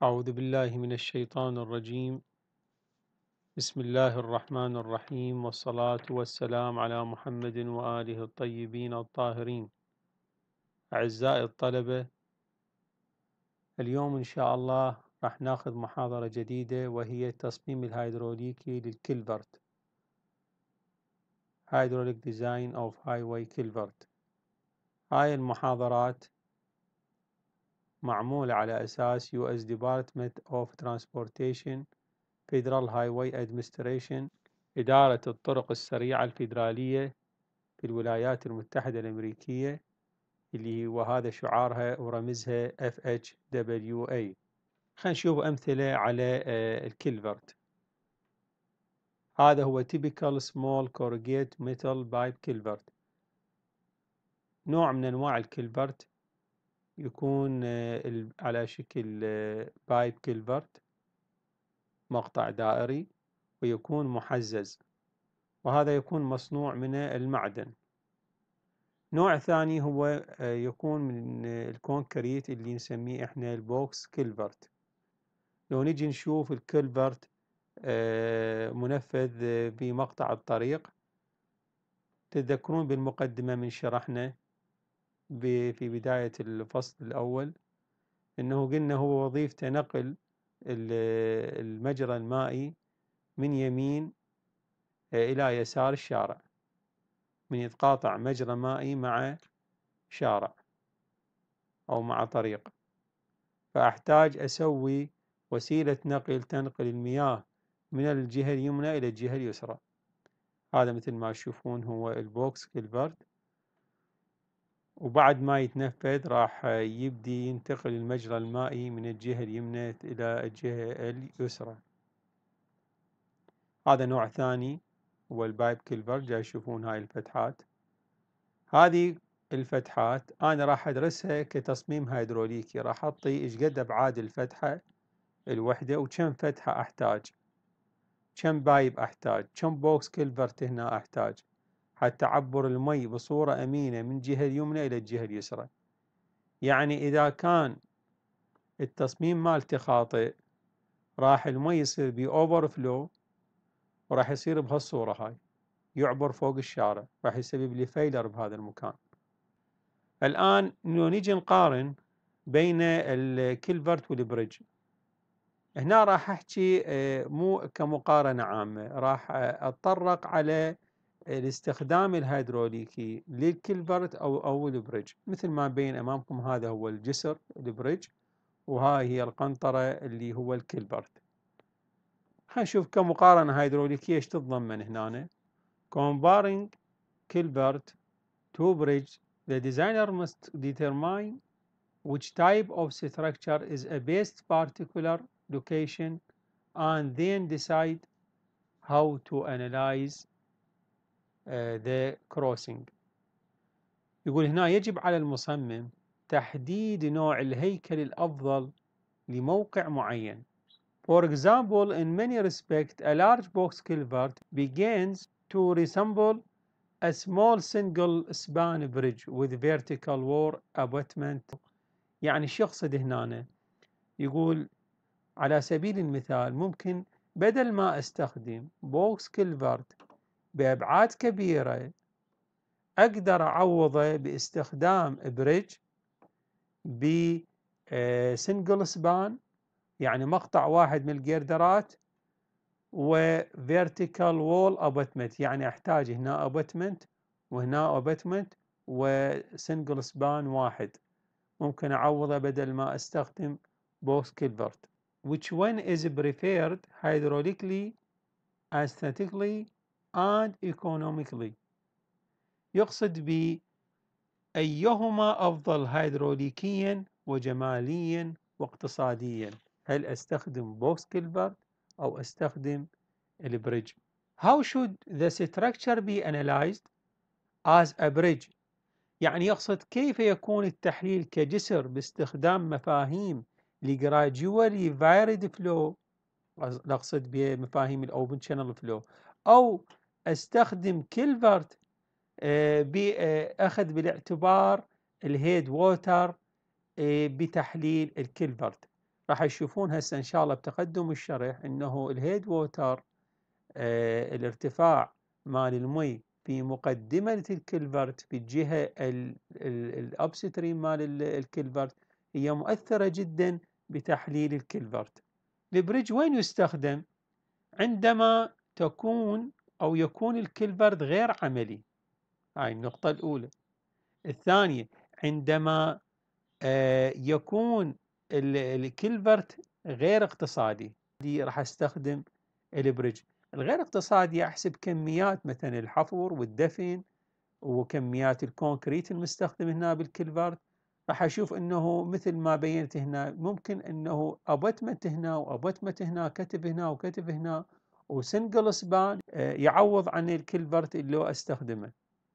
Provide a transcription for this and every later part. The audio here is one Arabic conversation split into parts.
أعوذ بالله من الشيطان الرجيم. بسم الله الرحمن الرحيم، والصلاة والسلام على محمد وآله الطيبين الطاهرين. أعزائي الطلبة، اليوم إن شاء الله راح ناخذ محاضرة جديدة وهي التصميم الهيدروليكي للكلفرت. Hydraulic Design of Highway Culvert. هاي المحاضرات معمولة على أساس US Department of Transportation Federal Highway Administration، إدارة الطرق السريعة الفيدرالية في الولايات المتحدة الأمريكية، اللي هو هذا شعارها ورمزها FHWA. خلينا نشوف أمثلة على الكلفرت. هذا هو typical small corrugated metal pipe culvert. نوع من أنواع الكلفرت يكون على شكل بايب كلفرت، مقطع دائري، ويكون محزز، وهذا يكون مصنوع من المعدن. نوع ثاني هو يكون من الكونكريت اللي نسميه احنا البوكس كلفرت. لو نجي نشوف الكلفرت منفذ بمقطع الطريق، تتذكرون بالمقدمة من شرحنا في بداية الفصل الأول إنه قلنا هو وظيفته نقل المجرى المائي من يمين إلى يسار الشارع، من يتقاطع مجرى مائي مع شارع أو مع طريق، فأحتاج أسوي وسيلة نقل تنقل المياه من الجهة اليمنى إلى الجهة اليسرى. هذا مثل ما تشوفون هو البوكس كلفرت، وبعد ما يتنفذ راح يبدي ينتقل المجرى المائي من الجهة اليمنى إلى الجهة اليسرى. هذا نوع ثاني هو البايب كلفرت. جاي تشوفون هاي الفتحات. هذه الفتحات أنا راح أدرسها كتصميم هيدروليكي، راح أعطي إيش قد أبعاد الفتحة الوحدة وكم فتحة أحتاج، كم بايب أحتاج، كم بوكس كلفرت هنا أحتاج حتى أعبر المي بصورة أمينة من الجهة اليمنى إلى الجهة اليسرى. يعني إذا كان التصميم مالتي خاطئ راح المي يصير بي أوفر فلو، وراح يصير بهالصورة هاي، يعبر فوق الشارع، راح يسبب لي فيلر بهذا المكان. الآن لو نيجي نقارن بين الكلفرت والبريدج، هنا راح أحكي مو كمقارنة عامة، راح أتطرق على الاستخدام الهيدروليكي للكلفرت أو البريدج. مثل ما بين أمامكم هذا هو الجسر البريدج، وهاي هي القنطرة اللي هو الكلفرت. هنشوف كمقارنة هيدروليكية ايش تتضمن هنا. Comparing culvert to bridge, the designer must determine which type of structure is a best particular location and then decide how to analyze the crossing. يقول هنا يجب على المصمم تحديد نوع الهيكل الأفضل لموقع معين. For example, in many respects, a large box culvert begins to resemble a small single span bridge with vertical wall abutment. يعني شو يقصد هنا؟ يقول على سبيل المثال ممكن بدل ما استخدم بوكس كلفرت بأبعاد كبيرة أقدر أعوضه باستخدام بريدج بسنجل سبان، يعني مقطع واحد من الجردرات، وفيرتيكال وول ابوتمنت، يعني احتاج هنا ابوتمنت وهنا ابوتمنت وسنجل سبان واحد. ممكن اعوضه بدل ما استخدم بوكس كلفرت. Which one is preferred hydraulically, aesthetically and economically؟ يقصد بأيهما أفضل هيدروليكيا وجماليا واقتصاديا، هل أستخدم بوكس كلفرت أو أستخدم البريدج؟ How should the structure be analyzed as a bridge؟ يعني يقصد كيف يكون التحليل كجسر باستخدام مفاهيم gradually varied flow، نقصد بمفاهيم الأوبن شانل فلو، أو أستخدم كلفرت بأخذ بالاعتبار الهيد ووتر بتحليل الكلفرت. راح تشوفون هسه إن شاء الله بتقدم الشرح إنه الهيد ووتر الارتفاع مال المي في مقدمة الكلفرت في الجهة الأبستريم مال الكلفرت هي مؤثرة جدا بتحليل الكلفرت. البريدج وين يستخدم؟ عندما تكون أو يكون الكلفرت غير عملي، هاي النقطة الأولى. الثانية، عندما يكون الكلفرت غير اقتصادي، دي راح استخدم البريدج. الغير اقتصادي احسب كميات مثلا الحفر والدفن وكميات الكونكريت المستخدم هنا بالكلفرت، راح اشوف انه مثل ما بينت هنا ممكن انه ابتمت هنا وابتمت هنا، كتب هنا وكتب هنا، وسنجل سبان يعوض عن الكلفرت اللي استخدمه.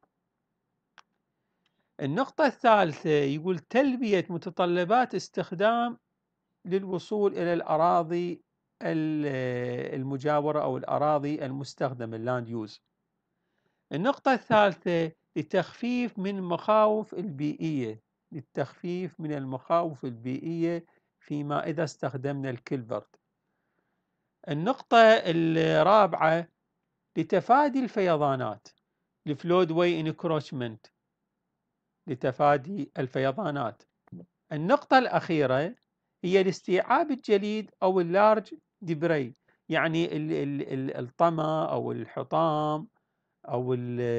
النقطة الثالثة يقول تلبية متطلبات استخدام للوصول إلى الأراضي المجاورة أو الأراضي المستخدمة اللاند يوز. النقطة الثالثة للتخفيف من المخاوف البيئية، للتخفيف من المخاوف البيئية فيما إذا استخدمنا الكلفرت. النقطة الرابعة لتفادي الفيضانات، الفلود واي انكروشمنت، لتفادي الفيضانات. النقطة الأخيرة هي الاستيعاب الجليد أو اللارج ديبري، يعني الطمى أو الحطام أو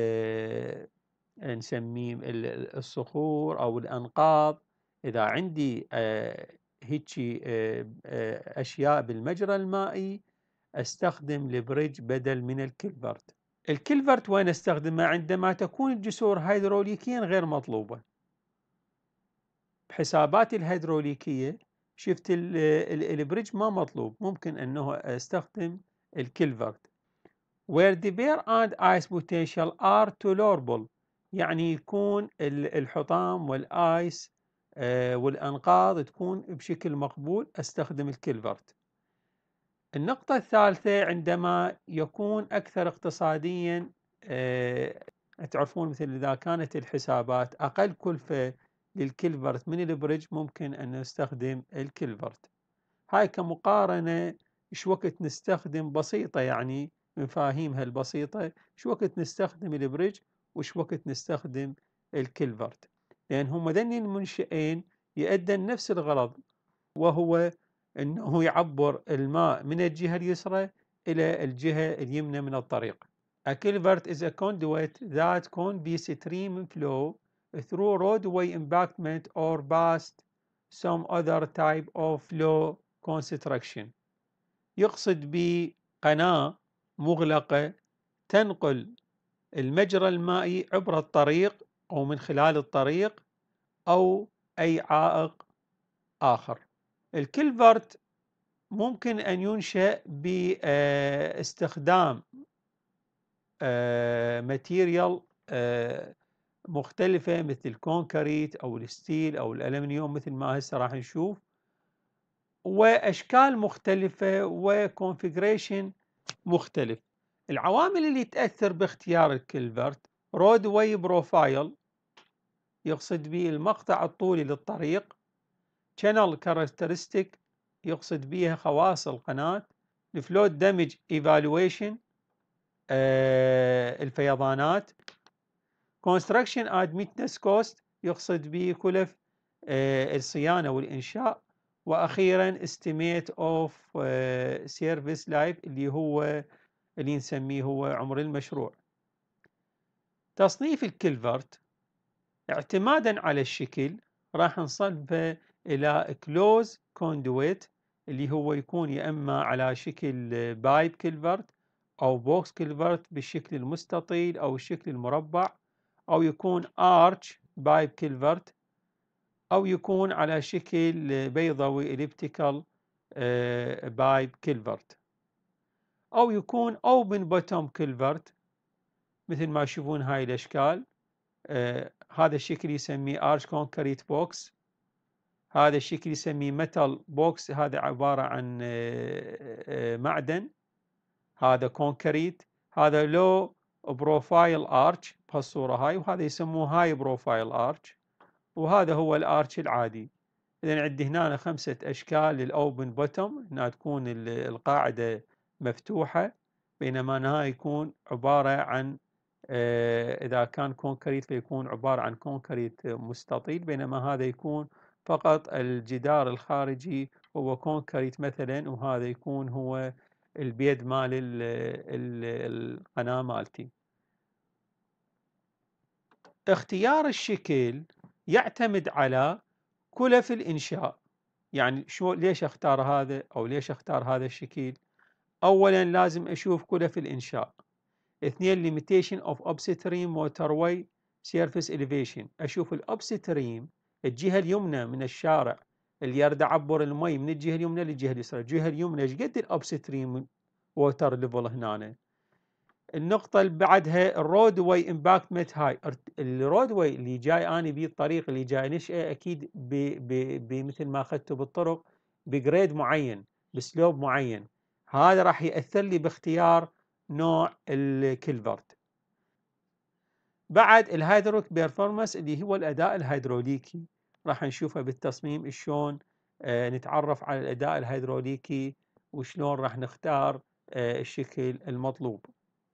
نسميه الصخور أو الأنقاض. إذا عندي هيجي أشياء بالمجرى المائي أستخدم البريدج بدل من الكلفرت. الكلفرت وين أستخدمه؟ عندما تكون الجسور هيدروليكيا غير مطلوبة. بحساباتي الهيدروليكية شفت البريدج ما مطلوب، ممكن أنه أستخدم الكلفرت. where the bear and ice potential are tolerable، يعني يكون الحطام والآيس والأنقاض تكون بشكل مقبول، أستخدم الكلفرت. النقطة الثالثة عندما يكون أكثر اقتصاديا، تعرفون مثل إذا كانت الحسابات أقل كلفة للكلفرت من البريدج ممكن أن نستخدم الكلفرت. هاي كمقارنة شو وقت نستخدم بسيطة، يعني مفاهيمها البسيطة، شو وقت نستخدم البريدج وشو وقت نستخدم الكلفرت، لأن هم ذني المنشئين يؤدن نفس الغرض، وهو أنه يعبر الماء من الجهة اليسرى إلى الجهة اليمنى من الطريق. A culvert is a conduit that can be stream flow through roadway embankment or past some other type of flow construction. يقصد بقناة مغلقة تنقل المجرى المائي عبر الطريق أو من خلال الطريق أو أي عائق آخر. الكلفرت ممكن أن ينشأ باستخدام ماتيريال مختلفة مثل الكونكريت أو الستيل أو الألمنيوم مثل ما هسه راح نشوف، وأشكال مختلفة وكونفيجريشن مختلف. العوامل اللي تأثر باختيار الكلفرت: رود واي بروفايل، يقصد به المقطع الطولي للطريق. channel characteristic، يقصد بها خواص القناة. الفلود دامج ايفالويشن، الفيضانات. construction and maintenance cost، يقصد به كلف الصيانة والإنشاء. وأخيرا estimate of service life، اللي نسميه هو عمر المشروع. تصنيف الكلفرت اعتمادا على الشكل راح نصنفه إلى close conduit، اللي هو يكون يا إما على شكل بايب كلفرت أو بوكس كلفرت بالشكل المستطيل أو الشكل المربع، أو يكون arch بايب كلفرت، أو يكون على شكل بيضاوي elliptical بايب كلفرت، أو يكون open bottom كلفرت مثل ما تشوفون هاي الأشكال. هذا الشكل يسميه arch concrete box، هذا الشكل يسميه metal box، هذا عبارة عن معدن، هذا كونكريت، هذا low profile arch بهالصورة هاي، وهذا يسموه high profile arch، وهذا هو الارش العادي. إذا عندي هنا 5 أشكال للأوبن بوتوم، هنا تكون القاعدة مفتوحة، بينما هنا يكون عبارة عن إذا كان كونكريت فيكون عبارة عن كونكريت مستطيل، بينما هذا يكون فقط الجدار الخارجي هو كونكريت مثلا، وهذا يكون هو البيد مال القناة مالتي. اختيار الشكل يعتمد على كلف الإنشاء. يعني ليش اختار هذا أو ليش اختار هذا الشكل؟ أولا لازم أشوف كلف الإنشاء. 2 limitation of upstream waterway surface elevation، أشوف الأبستريم الجهة اليمنى من الشارع اللي يرد عبر المي من الجهة اليمنى للجهة اليسرى، الجهة اليمنى ايش قد الأبستريم ووتر ليفل هنا. النقطة اللي بعدها الرود واي امباكت مت هاي، الرود واي اللي جاي أنا بيه الطريق اللي جاي نشأه أكيد مثل ما أخذته بالطرق بجريد معين بسلوب معين، هذا راح يأثر لي باختيار نوع الكلفرت. بعد الهيدروليك بيرفورمانس اللي هو الأداء الهيدروليكي، راح نشوفه بالتصميم شلون نتعرف على الأداء الهيدروليكي وشلون راح نختار الشكل المطلوب.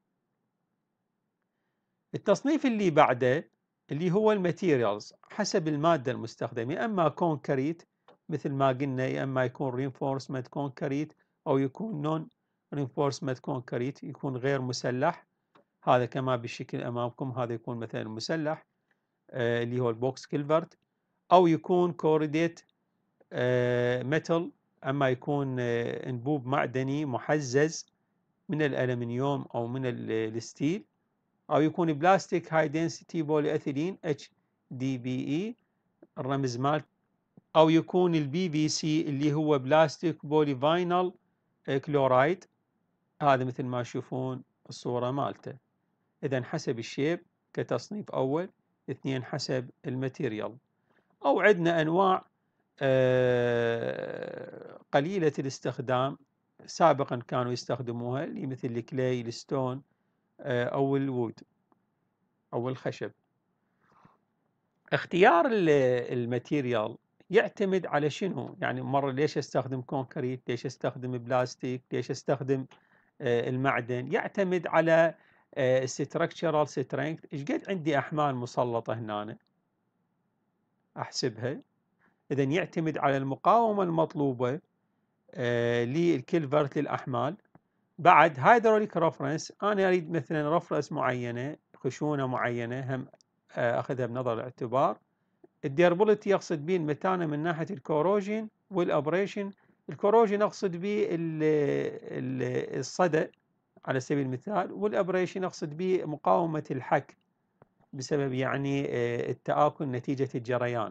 التصنيف اللي بعده اللي هو الماتيريالز، حسب المادة المستخدمة، يا اما كونكريت مثل ما قلنا، يا اما يكون رينفورسمنت كونكريت او يكون نون رينفورسمنت كونكريت، يكون غير مسلح. هذا كما بالشكل امامكم، هذا يكون مثلا مسلح اللي هو البوكس كيلفرت، او يكون كوريديت ميتال، اما يكون انبوب معدني محزز من الالمنيوم او من الستيل، او يكون بلاستيك هاي دنسيتي بولي اثيلين HDPE الرمز مال، او يكون البي في سي اللي هو بلاستيك بولي فاينل كلورايد، هذا مثل ما تشوفون الصورة مالته. اذا حسب الشيب كتصنيف اول. 2 حسب الماتيريال. او عندنا انواع قليلة الاستخدام سابقا كانوا يستخدموها، اللي مثل الكلي الستون او الوود او الخشب. اختيار الماتيريال يعتمد على شنو، يعني مرة ليش استخدم كونكريت، ليش استخدم بلاستيك، ليش استخدم المعدن، يعتمد على structural strength، ايش قد عندي احمال مسلطة هنا احسبها. اذا يعتمد على المقاومة المطلوبة للكلفرت للاحمال. بعد هيدروليك رفرنس، انا اريد مثلا رفرنس معينة، خشونة معينة هم اخذها بنظر الاعتبار. الديربوليتي يقصد به المتانة من ناحية الكوروجين والابريشن. الكوروجين اقصد به الصدأ على سبيل المثال، والابريشن اقصد به مقاومة الحك بسبب يعني التآكل نتيجة الجريان.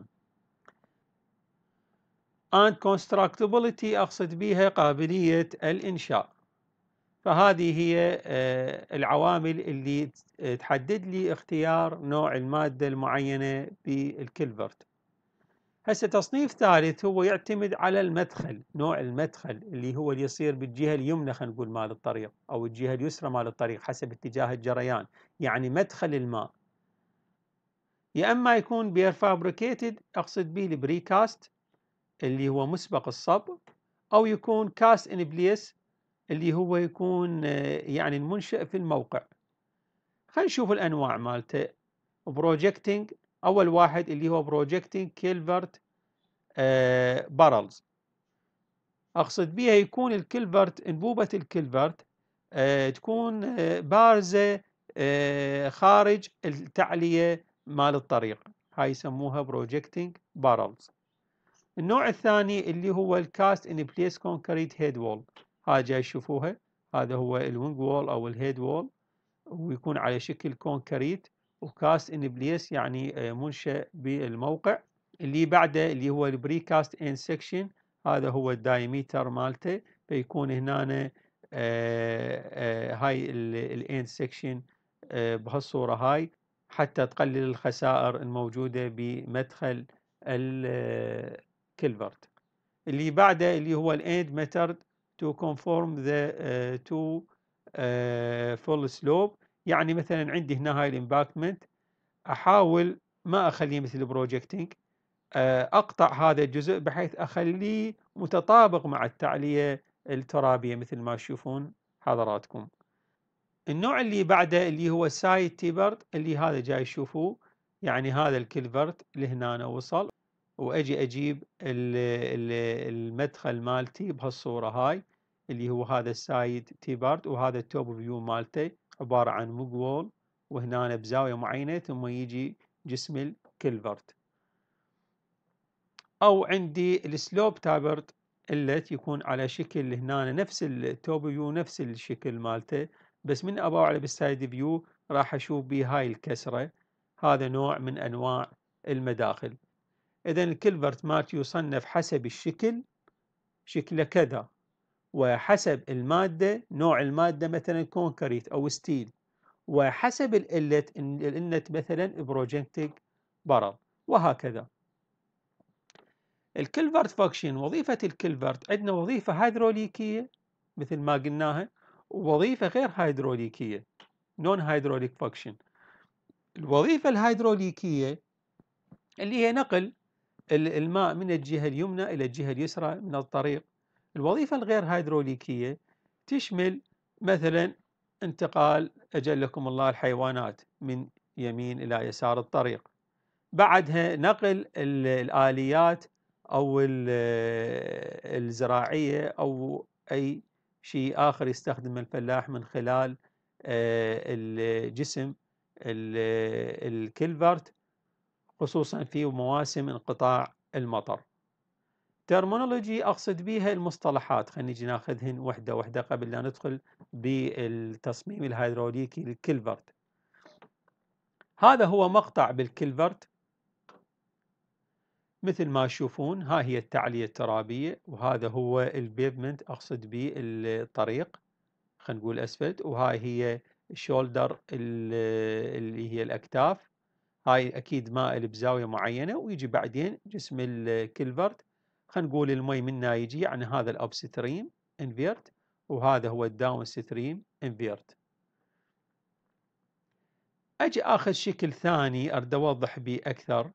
and constructability اقصد بها قابلية الانشاء. فهذه هي العوامل اللي تحدد لي اختيار نوع المادة المعينة بالكلفرت. هسه تصنيف ثالث هو يعتمد على المدخل، نوع المدخل اللي هو اللي يصير بالجهة اليمنى خلينا نقول مال الطريق أو الجهة اليسرى مال الطريق حسب اتجاه الجريان، يعني مدخل الماء. يا أما يكون بير فابريكيتد أقصد به البريكاست اللي هو مسبق الصب، أو يكون كاست إن بليس اللي هو يكون يعني المنشأ في الموقع. خلينا نشوف الأنواع مالته. بروجكتنج، أول واحد اللي هو بروجكتنج كيلفرت بارلز، أقصد بها يكون الكلفرت انبوبة الكلفرت تكون بارزة خارج التعلية مال الطريق، هاي يسموها بروجكتنج بارلز. النوع الثاني اللي هو الكاست ان بليس كونكريت هيد وول، هاي جاي تشوفوها، هذا هو الوينج وول او الهيد وول، ويكون على شكل كونكريت وكاست ان بليس يعني منشأ بالموقع. اللي بعده اللي هو البريكاست ان سكشن، هذا هو الدايمتر مالته، فيكون هنا هاي الان سكشن بهالصورة هاي حتى تقلل الخسائر الموجودة بمدخل الكلفرت. اللي بعده اللي هو الاند ميثود تو كونفورم ذا تو فول سلوب، يعني مثلا عندي هنا هاي الامباكمنت احاول ما اخليه مثل البروجكتنج، أقطع هذا الجزء بحيث أخليه متطابق مع التعلية الترابية مثل ما تشوفون حضراتكم. النوع اللي بعده اللي هو سايد تيبرد، اللي هذا جاي تشوفوه، يعني هذا الكلفرت لهنا وصل، واجي اجيب المدخل مالتي بهالصورة هاي، اللي هو هذا السايد تيبرد، وهذا التوب فيو مالته عبارة عن موج وول، وهنا بزاوية معينة، ثم يجي جسم الكلفرت. او عندي السلوب تابرد اللي يكون على شكل هنا نفس التوب فيو، نفس الشكل مالته، بس من اباوع على بالسايد فيو راح اشوف بيه هاي الكسرة. هذا نوع من انواع المداخل. اذا الكلفرت مالتي يصنف حسب الشكل، شكله كذا، وحسب المادة، نوع المادة مثلا كونكريت او ستيل، وحسب الانت مثلا بروجكتيك برل، وهكذا. الكلفرت فانكشن، وظيفة الكلفرت عندنا وظيفة هيدروليكية مثل ما قلناها، ووظيفة غير هيدروليكية نون هيدروليك فانكشن. الوظيفة الهيدروليكية اللي هي نقل الماء من الجهة اليمنى إلى الجهة اليسرى من الطريق. الوظيفة الغير هيدروليكية تشمل مثلا انتقال أجلكم الله الحيوانات من يمين إلى يسار الطريق، بعدها نقل الآليات أو الزراعية أو أي شيء آخر يستخدم الفلاح من خلال الجسم الكلفرت، خصوصا في مواسم انقطاع المطر. ترمينولوجي أقصد بها المصطلحات، خلينا نجي ناخذهن وحدة وحدة قبل لا ندخل بالتصميم الهيدروليكي للكلفرت. هذا هو مقطع بالكلفرت مثل ما تشوفون، ها هي التعلية الترابية، وهذا هو البيفمنت أقصد به الطريق، خلينا نقول أسفلت، وهاي هي الشولدر اللي هي الأكتاف، هاي أكيد مائل بزاوية معينة، ويجي بعدين جسم الكلفرت، خلينا نقول المي منا يجي، يعني هذا الأب ستريم انفيرت، وهذا هو الداون ستريم انفيرت. أجي آخذ شكل ثاني أريد أوضح به أكثر.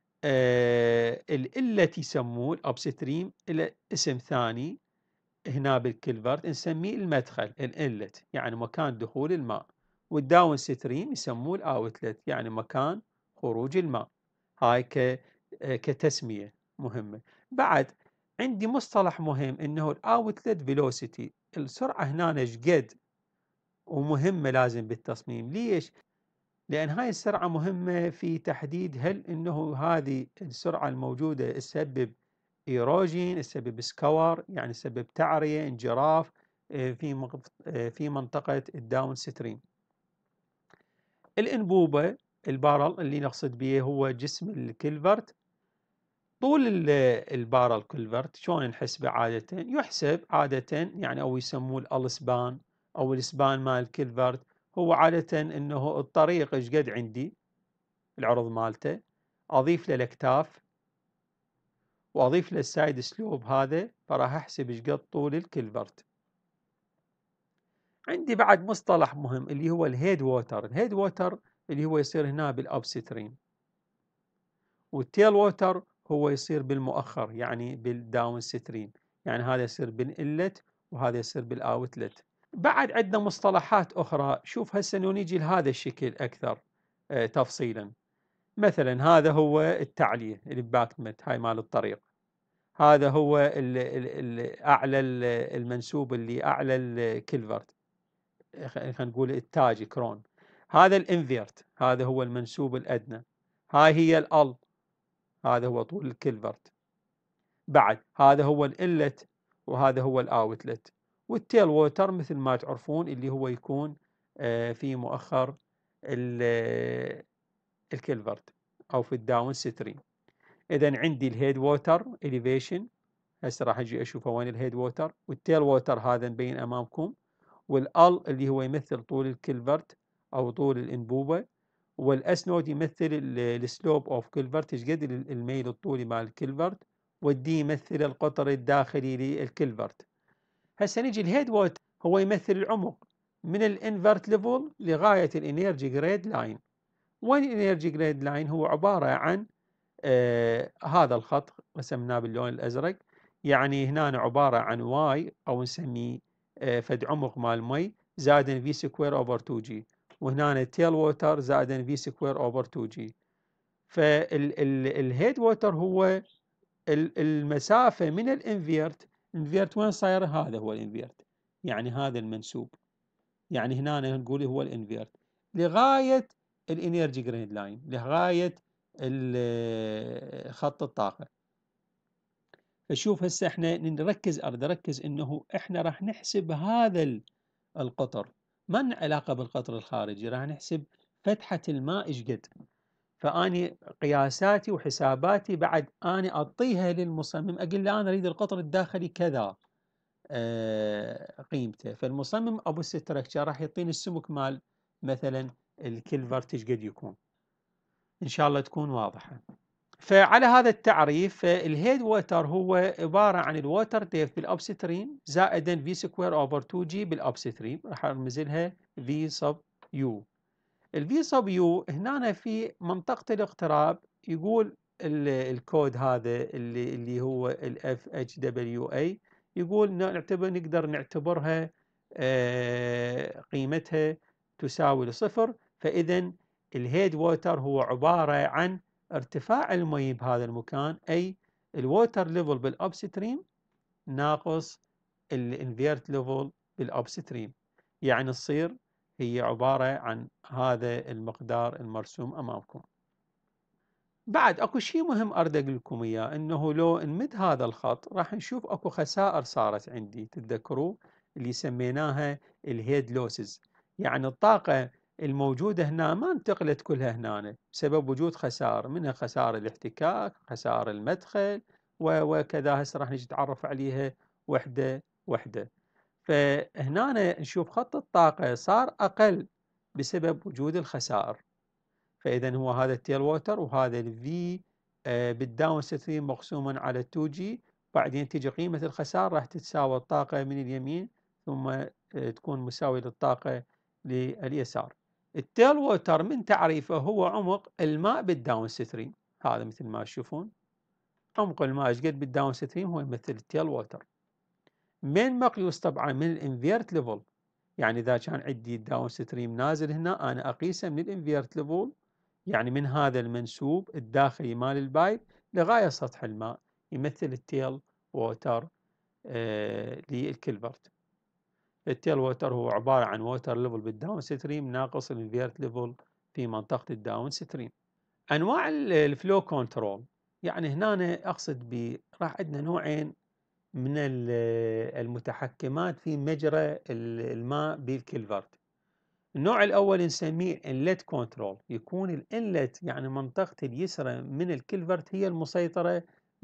التي يسموه الابستريم إلى اسم ثاني هنا بالكلفرت نسميه المدخل الانلت، يعني مكان دخول الماء، والداون ستريم يسموه الاوتلت، يعني مكان خروج الماء. هاي كتسمية مهمة. بعد عندي مصطلح مهم انه الاوتلت فيلوسيتي، السرعة هنا شقد ومهمة لازم بالتصميم. ليش؟ لأن هاي السرعة مهمة في تحديد هل أنه هذه السرعة الموجودة تسبب إيروجين، تسبب سكور، يعني تسبب تعرية، انجراف في منطقة الداون ستريم. الأنبوبة البارل اللي نقصد به هو جسم الكلفرت. طول البارل كلفرت شلون نحسبه عادة؟ يحسب عادة يعني أو يسموه الألسبان أو الإسبان مال الكلفرت، هو عادة أنه الطريق إيش قد عندي العرض مالته، اضيف له الاكتاف، واضيف له السايد سلوب هذا، فراح احسب ايش قد طول الكلفرت. عندي بعد مصطلح مهم اللي هو الهيد ووتر. الهيد ووتر اللي هو يصير هنا بالاب ستريم، والتيل ووتر هو يصير بالمؤخر يعني بالداون ستريم، يعني هذا يصير بالانلت وهذا يصير بالاوتلت. بعد عندنا مصطلحات اخرى، شوف هسه نيجي لهذا الشكل اكثر تفصيلا. مثلا هذا هو التعلية الامباكتمنت هاي مال الطريق، هذا هو اعلى المنسوب اللي اعلى الكلفرت، خلينا نقول التاج كرون. هذا الانفيرت، هذا هو المنسوب الادنى. هاي هي ال، هذا هو طول الكلفرت. بعد هذا هو الانلت، وهذا هو الاوتلت. والتيل ووتر مثل ما تعرفون اللي هو يكون في مؤخر الكلفرت او في الداون ستريم. اذا عندي الهيد ووتر اليفيشن، هسه راح اجي اشوفه وين الهيد ووتر، والتيل ووتر هذا مبين امامكم، والال اللي هو يمثل طول الكلفرت او طول الانبوبه، والاس نود يمثل السلوب اوف كلفرت، ايش قد الميل الطولي مال الكلفرت، والدي يمثل القطر الداخلي للكلفرت. هسه نجي الهيد ووتر هو يمثل العمق من الانفرت ليفل لغايه الانرجي جريد لاين. وين الانرجي جريد لاين؟ هو عباره عن هذا الخط رسمناه باللون الأزرق، يعني هنا عبارة عن واي أو نسميه فد عمق مال مي زائدا في سكوير أوفر 2 جي، وهنا تيل ووتر زائدا في سكوير أوفر 2 جي. فالهيد ووتر هو المسافة من الانفيرت وين صاير؟ هذا هو الانفيرت، يعني هذا المنسوب، يعني هنا نقول هو الانفيرت لغاية الانرجي جريد لاين، لغاية خط الطاقة. فشوف هسه احنا اريد اركز انه احنا راح نحسب هذا القطر، ما لنا علاقة بالقطر الخارجي، راح نحسب فتحة الماء ايش قد. فاني قياساتي وحساباتي بعد اني اعطيها للمصمم، اقول له انا اريد القطر الداخلي كذا قيمته. فالمصمم ابو الستركتشر راح يعطيني السمك مال مثلا الكلفرت ايش قد يكون. ان شاء الله تكون واضحة. فعلى هذا التعريف الهيد ووتر هو عبارة عن الووتر ديف بالابستريم زائدا في سكوير اوفر 2 جي بالابستريم، راح ارمز لها في صب يو. الفي صب يو هنا في منطقة الاقتراب يقول الكود هذا اللي هو الاف اتش دبليو اي، يقول نقدر نعتبرها قيمتها تساوي لصفر. فإذا الهيد ووتر هو عبارة عن ارتفاع المي بهذا المكان، أي الووتر ليفل بالابستريم ناقص الانفيرت ليفل بالابستريم، يعني تصير هي عبارة عن هذا المقدار المرسوم أمامكم. بعد اكو شيء مهم اريد اقول لكم اياه، انه لو نمد هذا الخط راح نشوف اكو خسائر صارت عندي، تتذكروا اللي سميناها الهيد لوسز، يعني الطاقة الموجودة هنا ما انتقلت كلها هنا بسبب وجود خسائر، منها خسائر الاحتكاك، خسائر المدخل، وكذا. هسه راح نجي نتعرف عليها وحدة وحدة. فهنا نشوف خط الطاقة صار أقل بسبب وجود الخسائر. فإذا هو هذا التيل ووتر، وهذا الفي بالداون ستريم مقسوما على 2 جي، بعدين تجي قيمة الخسائر راح تتساوى الطاقة من اليمين ثم تكون مساوية للطاقة لليسار. التيل ووتر من تعريفه هو عمق الماء بالداون ستريم، هذا مثل ما تشوفون عمق الماء ايش قد بالداون ستريم هو يمثل التيل ووتر، من مقيوس طبعا من الانفيرت ليفل. يعني اذا كان عندي الداون ستريم نازل هنا انا اقيسه من الانفيرت ليفل، يعني من هذا المنسوب الداخلي مال البايب لغاية سطح الماء، يمثل التيل ووتر للكلفرت. التيل ووتر هو عبارة عن ووتر ليفل بالداون ستريم ناقص الانفيرت ليفل في منطقة الداون ستريم. انواع الفلو كنترول، يعني هنا اقصد راح عندنا نوعين من المتحكمات في مجرى الماء بالكلفرت. النوع الأول نسميه الانلت كنترول، يكون الانلت يعني منطقة اليسرى من الكلفرت هي المسيطرة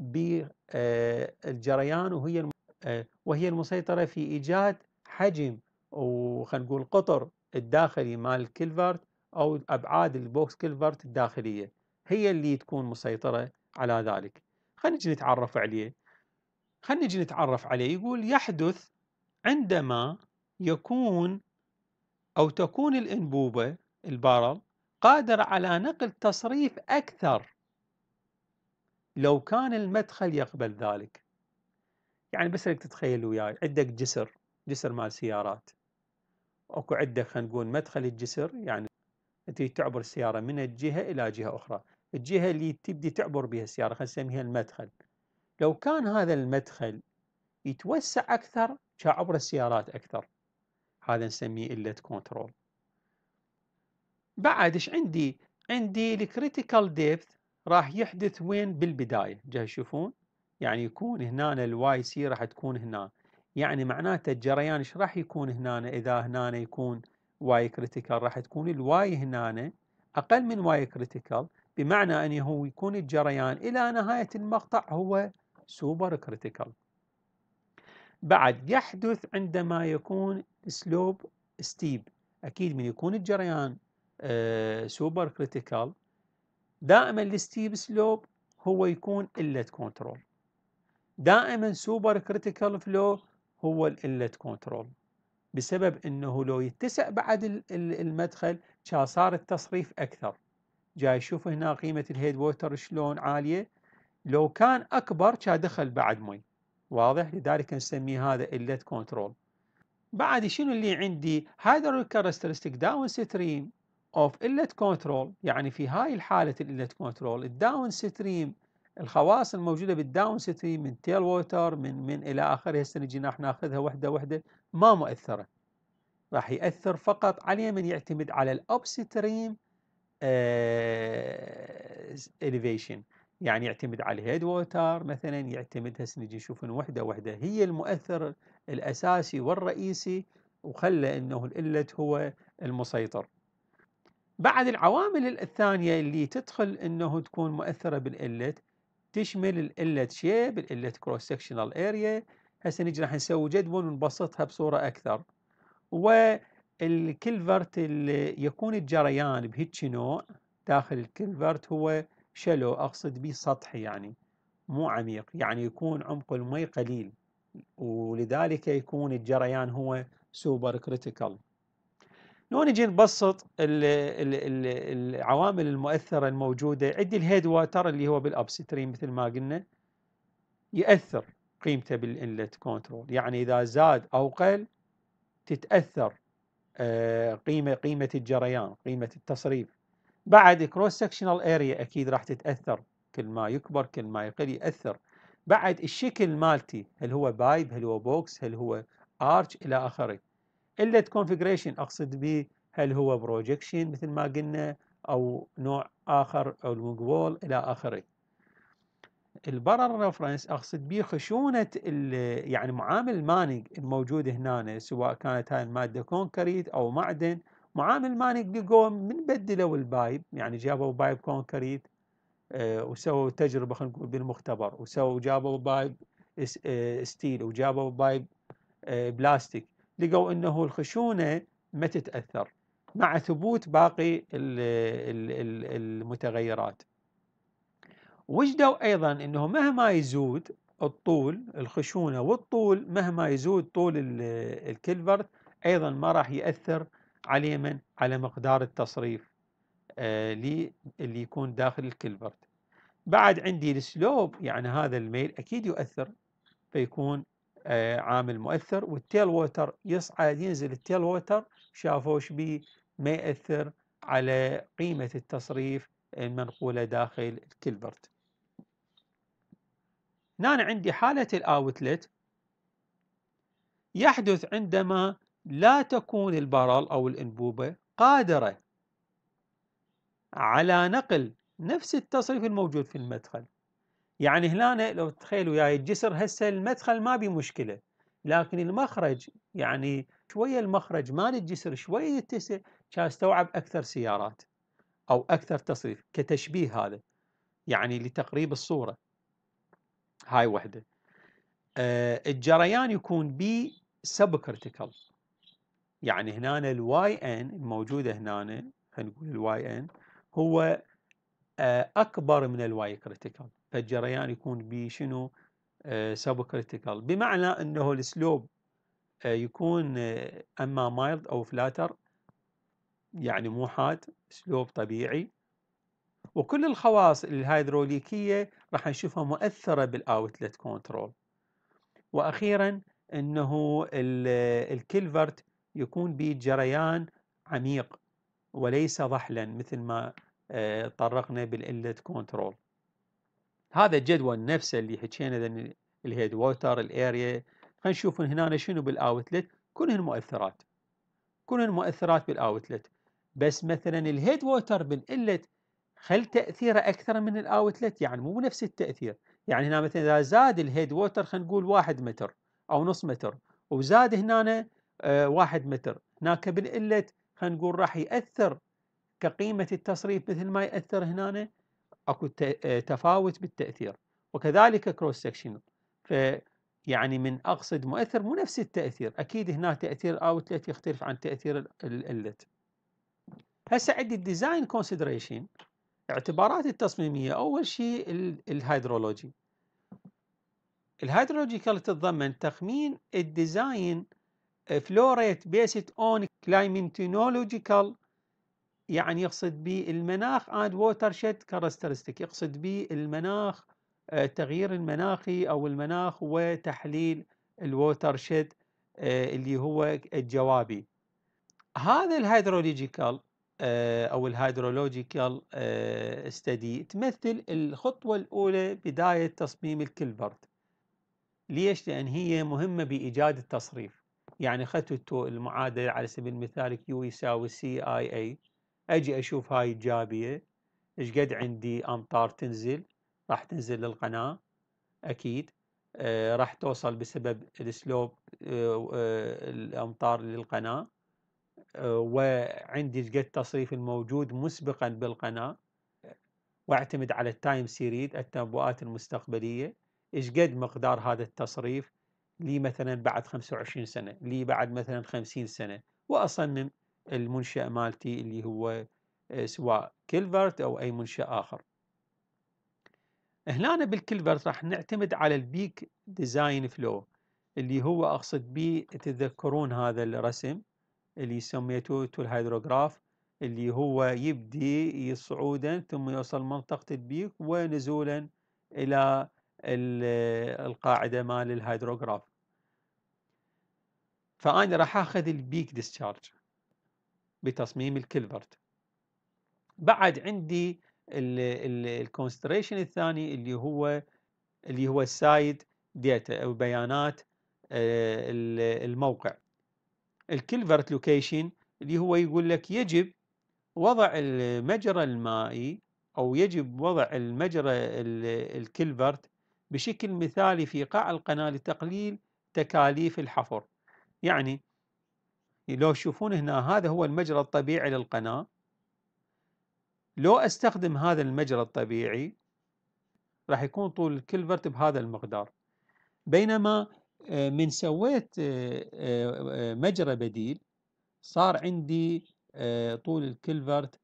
بالجريان، وهي المسيطرة في إيجاد حجم وخلينا نقول قطر الداخلي مال الكلفرت أو أبعاد البوكس كلفرت الداخلية، هي اللي تكون مسيطرة على ذلك. خلينا نجي نتعرف عليه. يقول يحدث عندما يكون أو تكون الأنبوبة البارل قادرة على نقل تصريف أكثر لو كان المدخل يقبل ذلك. يعني بس لك تتخيل وياي عندك جسر مال سيارات، اكو عندك خلينا نقول مدخل الجسر، يعني انت تعبر السيارة من الجهة إلى جهة أخرى، الجهة اللي تبدي تعبر بها السيارة خلينا نسميها المدخل. لو كان هذا المدخل يتوسع أكثر كعبر السيارات أكثر، هذا نسميه إلت كنترول. بعد ايش عندي الكريتيكال ديبث راح يحدث وين؟ بالبدايه. جاي تشوفون يعني يكون هنا الواي سي راح تكون هنا، يعني معناته الجريان ايش راح يكون هنا؟ اذا هنا يكون واي كريتيكال راح تكون الواي هنا اقل من واي كريتيكال، بمعنى انه يكون الجريان الى نهايه المقطع هو سوبر كريتيكال. بعد يحدث عندما يكون سلوب ستيب، اكيد من يكون الجريان سوبر كريتيكال دائما الستيب سلوب هو يكون إلت كنترول، دائما سوبر كريتيكال فلو هو الإلت كنترول، بسبب انه لو يتسع بعد المدخل صار التصريف اكثر، جاي شوف هنا قيمة الهيد ووتر شلون عالية، لو كان أكبر كان دخل بعد مي، واضح؟ لذلك نسميه هذا إلت كنترول. بعد شنو اللي عندي؟ hydraulic characteristic downstream of inlet control، يعني في هاي الحالة الإلت كنترول الداون ستريم، الخواص الموجودة بالداون ستريم من تيل ووتر من إلى آخره، هسه نجي ناخذها وحدة وحدة، ما مؤثرة، راح يأثر فقط على من يعتمد على الأب ستريم elevation، يعني يعتمد على الهيد ووتر مثلا، يعتمد هسه نجي نشوف وحده وحده، هي المؤثر الاساسي والرئيسي، وخلى انه الإلت هو المسيطر. بعد العوامل الثانيه اللي تدخل انه تكون مؤثره بالإلت تشمل الإلت شيب، الإلت كروس سكشنال اريا، هسه نجي راح نسوي جدول ونبسطها بصوره اكثر. والكلفرت اللي يكون الجريان بهيك نوع داخل الكلفرت هو شلو، أقصد به سطحي، يعني مو عميق، يعني يكون عمق المي قليل، ولذلك يكون الجريان هو سوبر كريتيكال. لو نجي نبسط العوامل المؤثرة الموجودة، عندي الهيد واتر اللي هو بالابستريم مثل ما قلنا يأثر قيمته بالإنلت كنترول، يعني إذا زاد أو قل تتأثر قيمة الجريان، قيمة التصريف. بعد كروس سكشنال اريا اكيد راح تتاثر، كل ما يكبر كل ما يقل ياثر. بعد الشكل مالتي، هل هو بايب، هل هو بوكس، هل هو ارش الى اخره. الا كونفجريشن اقصد به، هل هو بروجكشن مثل ما قلنا او نوع اخر او المقبول الى اخره. البرر ريفرنس اقصد به خشونه يعني معامل المانج الموجود هنا، سواء كانت هاي الماده كونكريت او معدن. معامل المانج لقوا من بدلوا البايب، يعني جابوا بايب كونكريت وسووا تجربه خلينا نقول بالمختبر، جابوا بايب ستيل وجابوا بايب بلاستيك، لقوا انه الخشونه ما تتاثر مع ثبوت باقي المتغيرات. وجدوا ايضا انه مهما يزود الطول، الخشونه والطول، مهما يزود طول الكلفرت ايضا ما راح ياثر على مقدار التصريف اللي يكون داخل الكلفرت. بعد عندي السلوب، يعني هذا الميل اكيد يؤثر، فيكون عامل مؤثر. والتيل ووتر يصعد ينزل، التيل ووتر شافوا ايش بيه، ما ياثر على قيمه التصريف المنقوله داخل الكلفرت. هنا عندي حالة الأوتلت يحدث عندما لا تكون البرل أو الأنبوبة قادرة على نقل نفس التصريف الموجود في المدخل. يعني هنا لو تخيلوا وياي الجسر، هسه المدخل ما بي مشكلة، لكن المخرج، يعني شوية المخرج مال الجسر شوية يتسع، كان استوعب أكثر سيارات أو أكثر تصريف، كتشبيه هذا يعني لتقريب الصورة. هاي وحدة. الجريان يكون بي سب كريتيكال، يعني هنا الواي ان الموجوده هنا، خلينا نقول الواي ان هو اكبر من الواي كريتيكال، فالجريان يكون بي شنو سب كريتيكال، بمعنى انه السلوب يكون اما مايلد او فلاتر، يعني مو حاد، سلوب طبيعي. وكل الخواص الهيدروليكيه راح نشوفها مؤثره بالاوتلت كنترول. واخيرا انه الكلفرت يكون به جريان عميق وليس ضحلا مثل ما طرقنا بالإلت كنترول. هذا الجدول نفسه اللي حكينا، الهيد ووتر الاريا. خلينا نشوف هنا شنو بالاوتلت، كلهن مؤثرات، كلهن مؤثرات بالاوتلت، بس مثلا الهيد ووتر بالإلت خل تاثيره اكثر من الاوتلت، يعني مو بنفس التاثير. يعني هنا مثلا اذا زاد الهيد ووتر خلينا نقول 1 متر او نص متر، وزاد هنا 1 متر، هناك بالإلت خلينا نقول راح ياثر كقيمه التصريف مثل ما ياثر هنا، اكو تفاوت بالتاثير. وكذلك كروس سكشن، يعني من اقصد مؤثر مو نفس التاثير، اكيد هنا تاثير اوتلت يختلف عن تاثير الإلت. هسه عندي الديزاين كونسيدريشن، اعتبارات التصميميه. اول شيء الهيدرولوجي. الهيدرولوجيكال تتضمن تخمين الديزاين فلو ريت بيست اون كلايمنتولوجيكال يعني يقصد به المناخ and watershed characteristic، يقصد به المناخ، التغيير المناخي أو المناخ وتحليل الووترشيد اللي هو الجوابي. هذا الهيدرولوجيكال أو الهيدرولوجيكال ستدي تمثل الخطوة الأولى بداية تصميم الكلفرت. ليش؟ لأن هي مهمة بإيجاد التصريف. يعني أخذت المعادلة على سبيل المثال Q يساوي CIA، أجي أشوف هاي الجابية إيش قد عندي أمطار تنزل، راح تنزل للقناة أكيد، راح توصل بسبب السلوب الأمطار للقناة، وعندي إيش قد التصريف الموجود مسبقا بالقناة، واعتمد على التايم سيريد التنبؤات المستقبلية، ايش قد مقدار هذا التصريف لي مثلا بعد 25 سنة، لي بعد مثلا 50 سنة، واصمم المنشأ مالتي اللي هو سواء كيلفرت او اي منشأ اخر. هنا بالكيلفرت راح نعتمد على البيك ديزاين فلو، اللي هو اقصد به تتذكرون هذا الرسم اللي سميته الهيدروغراف، اللي هو يبدي صعودا ثم يوصل منطقة البيك ونزولا إلى القاعدة مال الهيدروغراف. فأنا راح أخذ البيك ديسشارج بتصميم الكلفرت. بعد عندي الكونستريشن الثاني اللي هو السايد داتا أو بيانات الموقع. الكلفرت لوكيشن اللي هو يقول لك يجب وضع المجرى المائي أو يجب وضع المجرى الكلفرت بشكل مثالي في قاع القناة لتقليل تكاليف الحفر. يعني لو تشوفون هنا هذا هو المجرى الطبيعي للقناة، لو أستخدم هذا المجرى الطبيعي راح يكون طول الكلفرت بهذا المقدار، بينما من سويت مجرى بديل صار عندي طول الكلفرت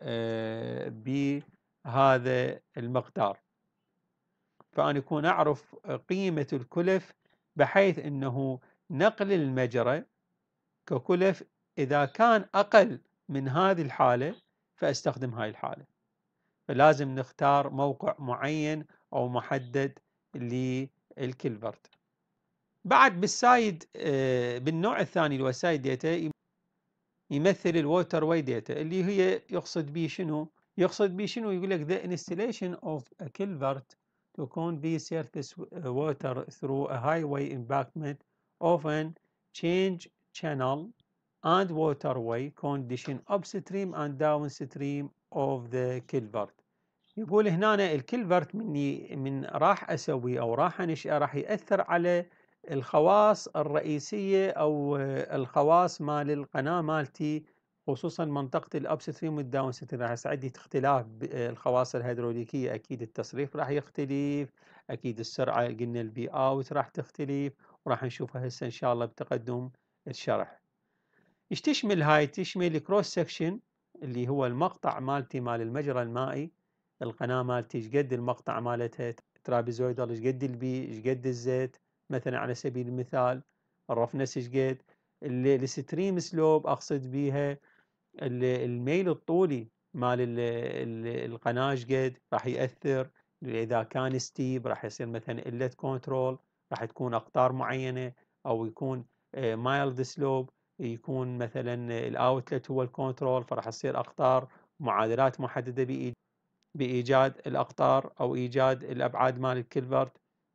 بهذا المقدار، فأنا أكون أعرف قيمة الكلف بحيث أنه نقل المجرى ككلف إذا كان أقل من هذه الحالة فأستخدم هاي الحالة. فلازم نختار موقع معين أو محدد للكلفرت. بعد بالسايد بالنوع الثاني اللي هو سايد داتا يمثل الووتر واي داتا، اللي هي يقصد به شنو؟ يقصد به شنو؟ يقول لك the installation of a culvert to convey surface water through a highway embankment often change channel and waterway condition upstream and downstream of the culvert. يقول هنا الكلفرت من راح اسوي او راح انشئه راح ياثر على الخواص الرئيسيه او الخواص مال القناه مالتي، خصوصا منطقه الاب ستريم والداون ستريم. راح يساعد اختلاف الخواص الهيدروليكيه، اكيد التصريف راح يختلف، اكيد السرعه قلنا البي اوت راح تختلف، وراح نشوفها هسه ان شاء الله بتقدم الشرح. ايش تشمل هاي؟ تشمل الكروس سكشن اللي هو المقطع مالتي مال المجرى المائي، القناه مالتي ايش قد المقطع مالتها ترابيزويدال، ايش قد البي، ايش قد الزيت مثلا على سبيل المثال، الرفنس ايش قد، الستريم سلوب اقصد بيها الميل الطولي مال القناه ايش قد راح ياثر. اذا كان ستيب راح يصير مثلا قله كنترول، راح تكون اقطار معينه، او يكون مايلد سلوب يكون مثلا الاوتلت هو الكنترول، فراح تصير اقطار معادلات محدده بايجاد الاقطار او ايجاد الابعاد مال الكلفرت.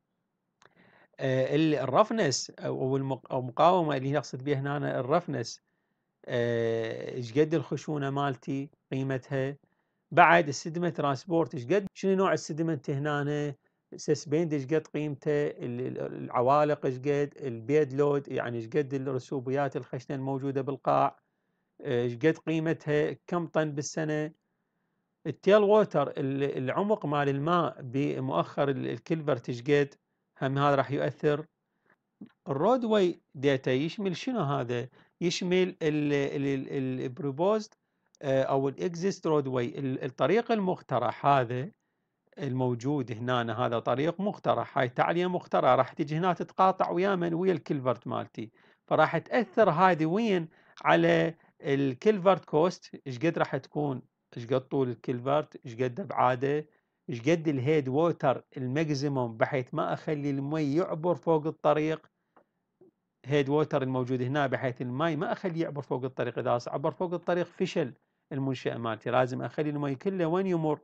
الرفنس او المقاومه اللي نقصد بها هنا الرفنس، ايش قد الخشونه مالتي قيمتها. بعد السيدمنت ترانسبورت ايش قد، شنو نوع السيدمنت هنا، سسبند ايش قد قيمته، العوالق ايش قد، البيد لود يعني ايش قد الرسوبيات الخشنه الموجوده بالقاع ايش قد قيمتها، كم طن بالسنه. التيل ووتر العمق مال الماء بمؤخر الكلفرت ايش قد، هم هذا راح يؤثر. الرود واي داتا يشمل شنو هذا؟ يشمل البروبوزد او الاكزيست رود واي، الطريق المقترح هذا الموجود هنا، هذا طريق مقترح، هاي تعلية مقترحة راح تجي هنا تتقاطع ويا من؟ ويا الكلفرت مالتي، فراح تأثر هذه وين؟ على الكلفرت كوست ايش قد راح تكون، ايش قد طول الكلفرت، ايش قد ابعاده، ايش قد الهيد ووتر الماكسيموم بحيث ما اخلي المي يعبر فوق الطريق، هيد ووتر الموجود هنا بحيث المي ما اخليه يعبر فوق الطريق، اذا عبر فوق الطريق فشل المنشأ مالتي، لازم اخلي المي كله وين يمر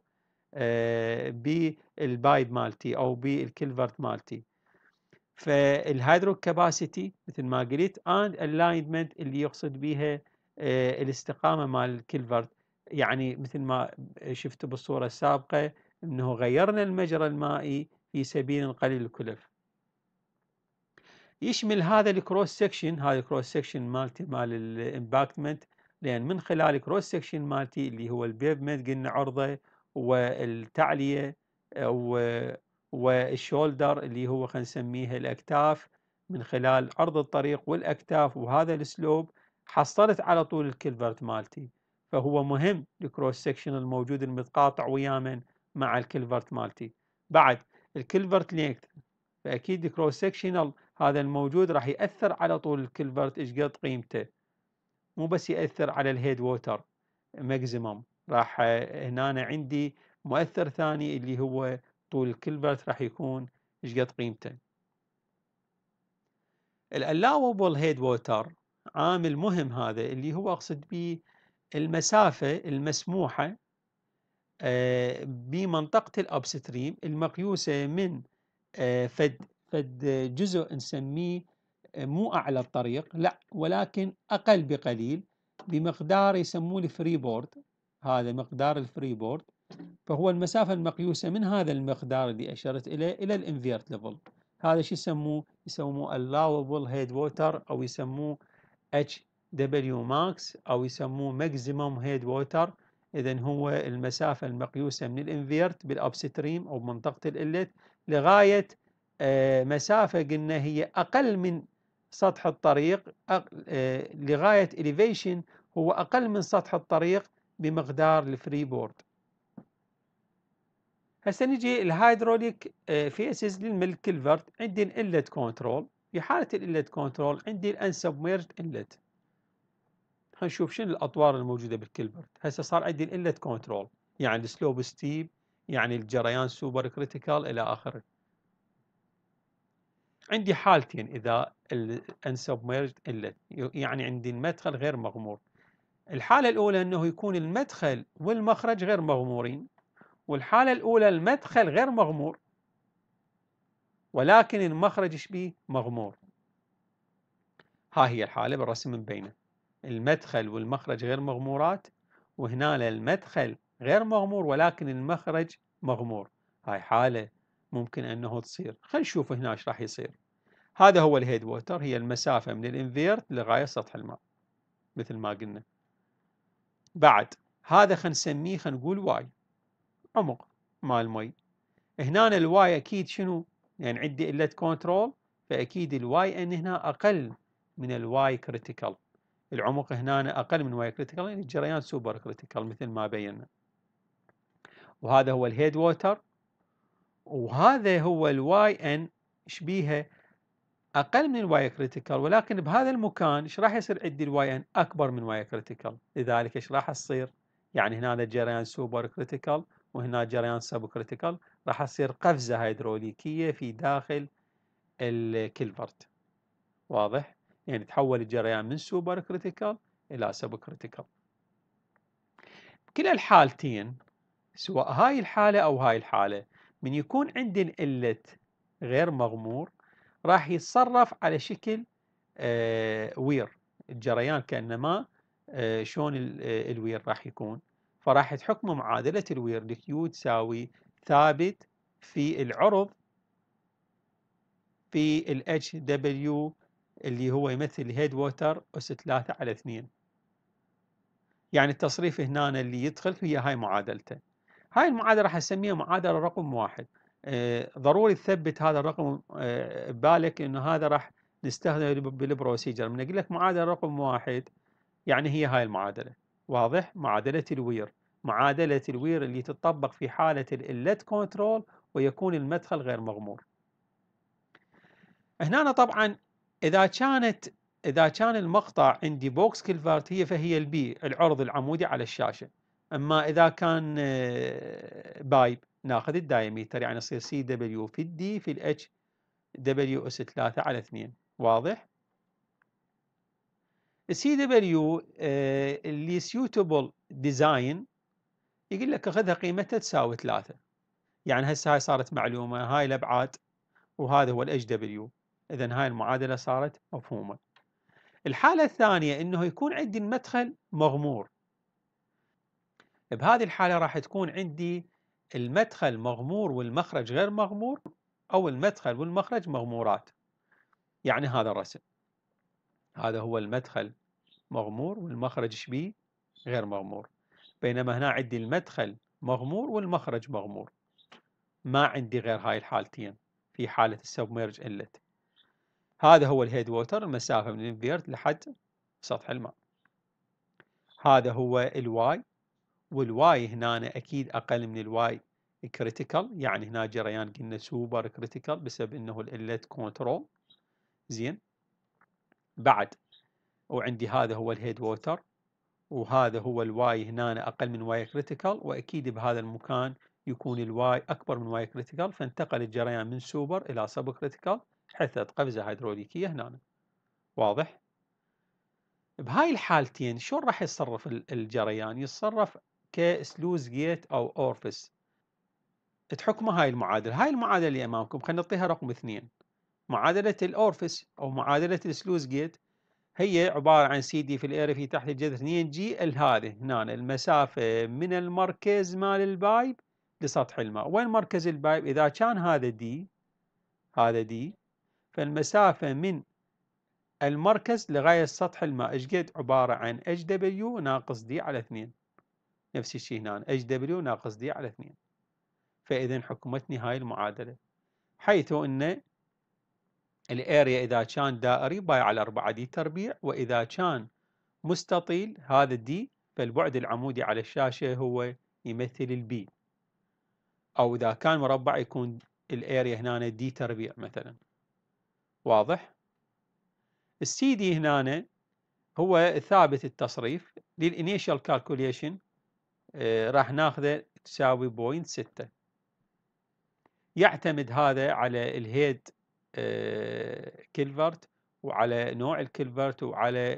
بالبايب مالتي او بالكلفرت مالتي. فالهيدرو كاباسيتي مثل ما قلت اند الاينمنت اللي يقصد بها الاستقامه مال الكلفرت، يعني مثل ما شفتوا بالصوره السابقه انه غيرنا المجرى المائي في سبيل قليل الكلف. يشمل هذا الكروس سكشن، هذا الكروس سكشن مالتي مال الامباكتمنت، لان من خلال الكروس سكشن مالتي اللي هو البيفمنت قلنا عرضه والتعليه والشولدر اللي هو خلينا نسميها الاكتاف، من خلال عرض الطريق والاكتاف وهذا السلوب حصلت على طول الكلفرت مالتي. فهو مهم الكروس سكشن الموجود المتقاطع ويا من مع الكلفرت مالتي. بعد الكلفرت لينث، فاكيد الكروس سكشنال هذا الموجود راح ياثر على طول الكلفرت ايش قد قيمته، مو بس ياثر على الهيد ووتر ماكسيمم، راح هنا عندي مؤثر ثاني اللي هو طول الكلفرت راح يكون ايش قد قيمته. الالاوبل هيد ووتر عامل مهم هذا اللي هو اقصد به المسافه المسموحه بمنطقه الابستريم المقيوسه من فد جزء نسميه مو أعلى الطريق لا، ولكن أقل بقليل بمقدار يسموه الفري بورد، هذا مقدار الفري بورد، فهو المسافة المقيوسة من هذا المقدار اللي أشرت إليه إلى الانفيرت ليفل، هذا شو يسموه؟ يسموه allowable head water أو يسموه HW max أو يسموه maximum head water. إذن هو المسافة المقيوسة من الانفيرت بالأبستريم أو منطقة الإلت لغاية مسافة قلنا هي أقل من سطح الطريق، لغاية elevation هو أقل من سطح الطريق بمقدار الفري بورد. هسه نجي الهيدروليك فيسز للميلك كلفرت، عندي الانلت كنترول، في حالة الانلت كنترول عندي الانسبميرجد انلت. خلينا نشوف شنو الأطوار الموجودة بالكلفرت. هسه صار عندي الانلت كنترول، يعني السلوب ستيب، يعني الجريان سوبر كريتيكال إلى آخره. عندي حالتين إذا الانسبميرجد انلت، يعني عندي المدخل غير مغمور. الحالة الأولى أنه يكون المدخل والمخرج غير مغمورين، والحالة الأولى المدخل غير مغمور ولكن المخرج ايش بيه؟ مغمور. ها هي الحالة بالرسم مبينة، المدخل والمخرج غير مغمورات، وهنا المدخل غير مغمور ولكن المخرج مغمور. هاي حالة ممكن أنه تصير. خلينا نشوف هنا ايش راح يصير. هذا هو الهيد ووتر، هي المسافة من الانفيرت لغاية سطح الماء مثل ما قلنا. بعد هذا خلينا نسميه، خلينا نقول واي، عمق مال المي. هنا الواي اكيد شنو؟ يعني عندي إلت كنترول، فاكيد الواي ان هنا اقل من الواي كريتيكال، العمق هنا اقل من واي كريتيكال، يعني الجريان سوبر كريتيكال مثل ما بينا. وهذا هو الهيد ووتر، وهذا هو الواي ان شبيها اقل من الواي كريتيكال، ولكن بهذا المكان ايش راح يصير عندي الواي ان اكبر من واي كريتيكال، لذلك ايش راح تصير؟ يعني هنا الجريان سوبر كريتيكال وهنا جريان سب كريتيكال، راح تصير قفزه هيدروليكيه في داخل الكلفرت. واضح؟ يعني تحول الجريان من سوبر كريتيكال الى سب كريتيكال. كلا الحالتين سواء هاي الحاله او هاي الحاله، من يكون عندي الإلت غير مغمور راح يتصرف على شكل وير، الجريان كأنما شلون الوير راح يكون، فراح تحكم معادلة الوير الكيو تساوي ثابت في العرض في ال HW اللي هو يمثل هيد ووتر أس 3/2. يعني التصريف هنا اللي يدخل هي هاي معادلته. هاي المعادلة راح نسميها معادلة رقم 1. ضروري تثبت هذا الرقم ببالك انه هذا راح نستخدمه بالبروسيجر. من اقول لك معادلة رقم 1 يعني هي هاي المعادلة. واضح؟ معادلة الوير، معادلة الوير اللي تطبق في حالة الإلت كنترول ويكون المدخل غير مغمور. هنا طبعا إذا كانت إذا كان المقطع عندي بوكس كلفرت فهي البي العرض العمودي على الشاشة. أما إذا كان بايب ناخذ الدايمتر، يعني يصير سي دبليو في الدي في الاتش دبليو اس 3 على 2. واضح؟ السي دبليو اللي سيوتبل ديزاين يقول لك اخذها قيمتها تساوي 3. يعني هسه هاي صارت معلومة، هاي الأبعاد وهذا هو الاتش دبليو، إذا هاي المعادلة صارت مفهومة. الحالة الثانية إنه يكون عندي المدخل مغمور. بهذه الحالة راح تكون عندي المدخل مغمور والمخرج غير مغمور، أو المدخل والمخرج مغمورات. يعني هذا الرسم، هذا هو المدخل مغمور والمخرج شبيه غير مغمور، بينما هنا عندي المدخل مغمور والمخرج مغمور. ما عندي غير هاي الحالتين في حالة السبميرج إنلت. هذا هو الهيد ووتر، المسافة من الانفيرت لحد سطح الماء. هذا هو الواي، والواي هنا أكيد أقل من الواي كريتيكال، يعني هنا جريان قلنا سوبر كريتيكال بسبب أنه الإلت كنترول. زين، بعد وعندي هذا هو الهيد ووتر، وهذا هو الواي هنا أقل من واي كريتيكال، وأكيد بهذا المكان يكون الواي أكبر من واي كريتيكال، فانتقل الجريان من سوبر إلى سب كريتيكال، حدثت قفزة هيدروليكية هنا. واضح؟ بهاي الحالتين شلون راح يتصرف الجريان؟ يتصرف كسلوز جيت أو أورفس. تحكمه هاي المعادلة، هاي المعادلة اللي أمامكم، خلينا نعطيها رقم 2. معادلة الأورفس أو معادلة السلوز جيت هي عبارة عن سي دي في الاريا في تحت الجذر 2 جي هذه هنا المسافة من المركز مال البايب لسطح الماء. وين مركز البايب؟ إذا كان هذا دي، هذا دي، فالمسافة من المركز لغاية سطح الماء ايش قد؟ عبارة عن اتش دبليو ناقص دي على 2. نفس الشيء هنا اتش دبليو ناقص دي على 2. فإذا حكمتني هاي المعادلة، حيث أن الاريا إذا كان دائري باي على 4 دي تربيع، وإذا كان مستطيل هذا الدي، فالبعد العمودي على الشاشة هو يمثل البي، أو إذا كان مربع يكون الاريا هنا دي تربيع مثلا. واضح؟ السي دي هنا هو ثابت التصريف للإنيشال كالكوليشن، راح ناخذه تساوي 0.6. يعتمد هذا على الهيد كيلفرت، وعلى نوع الكيلفرت، وعلى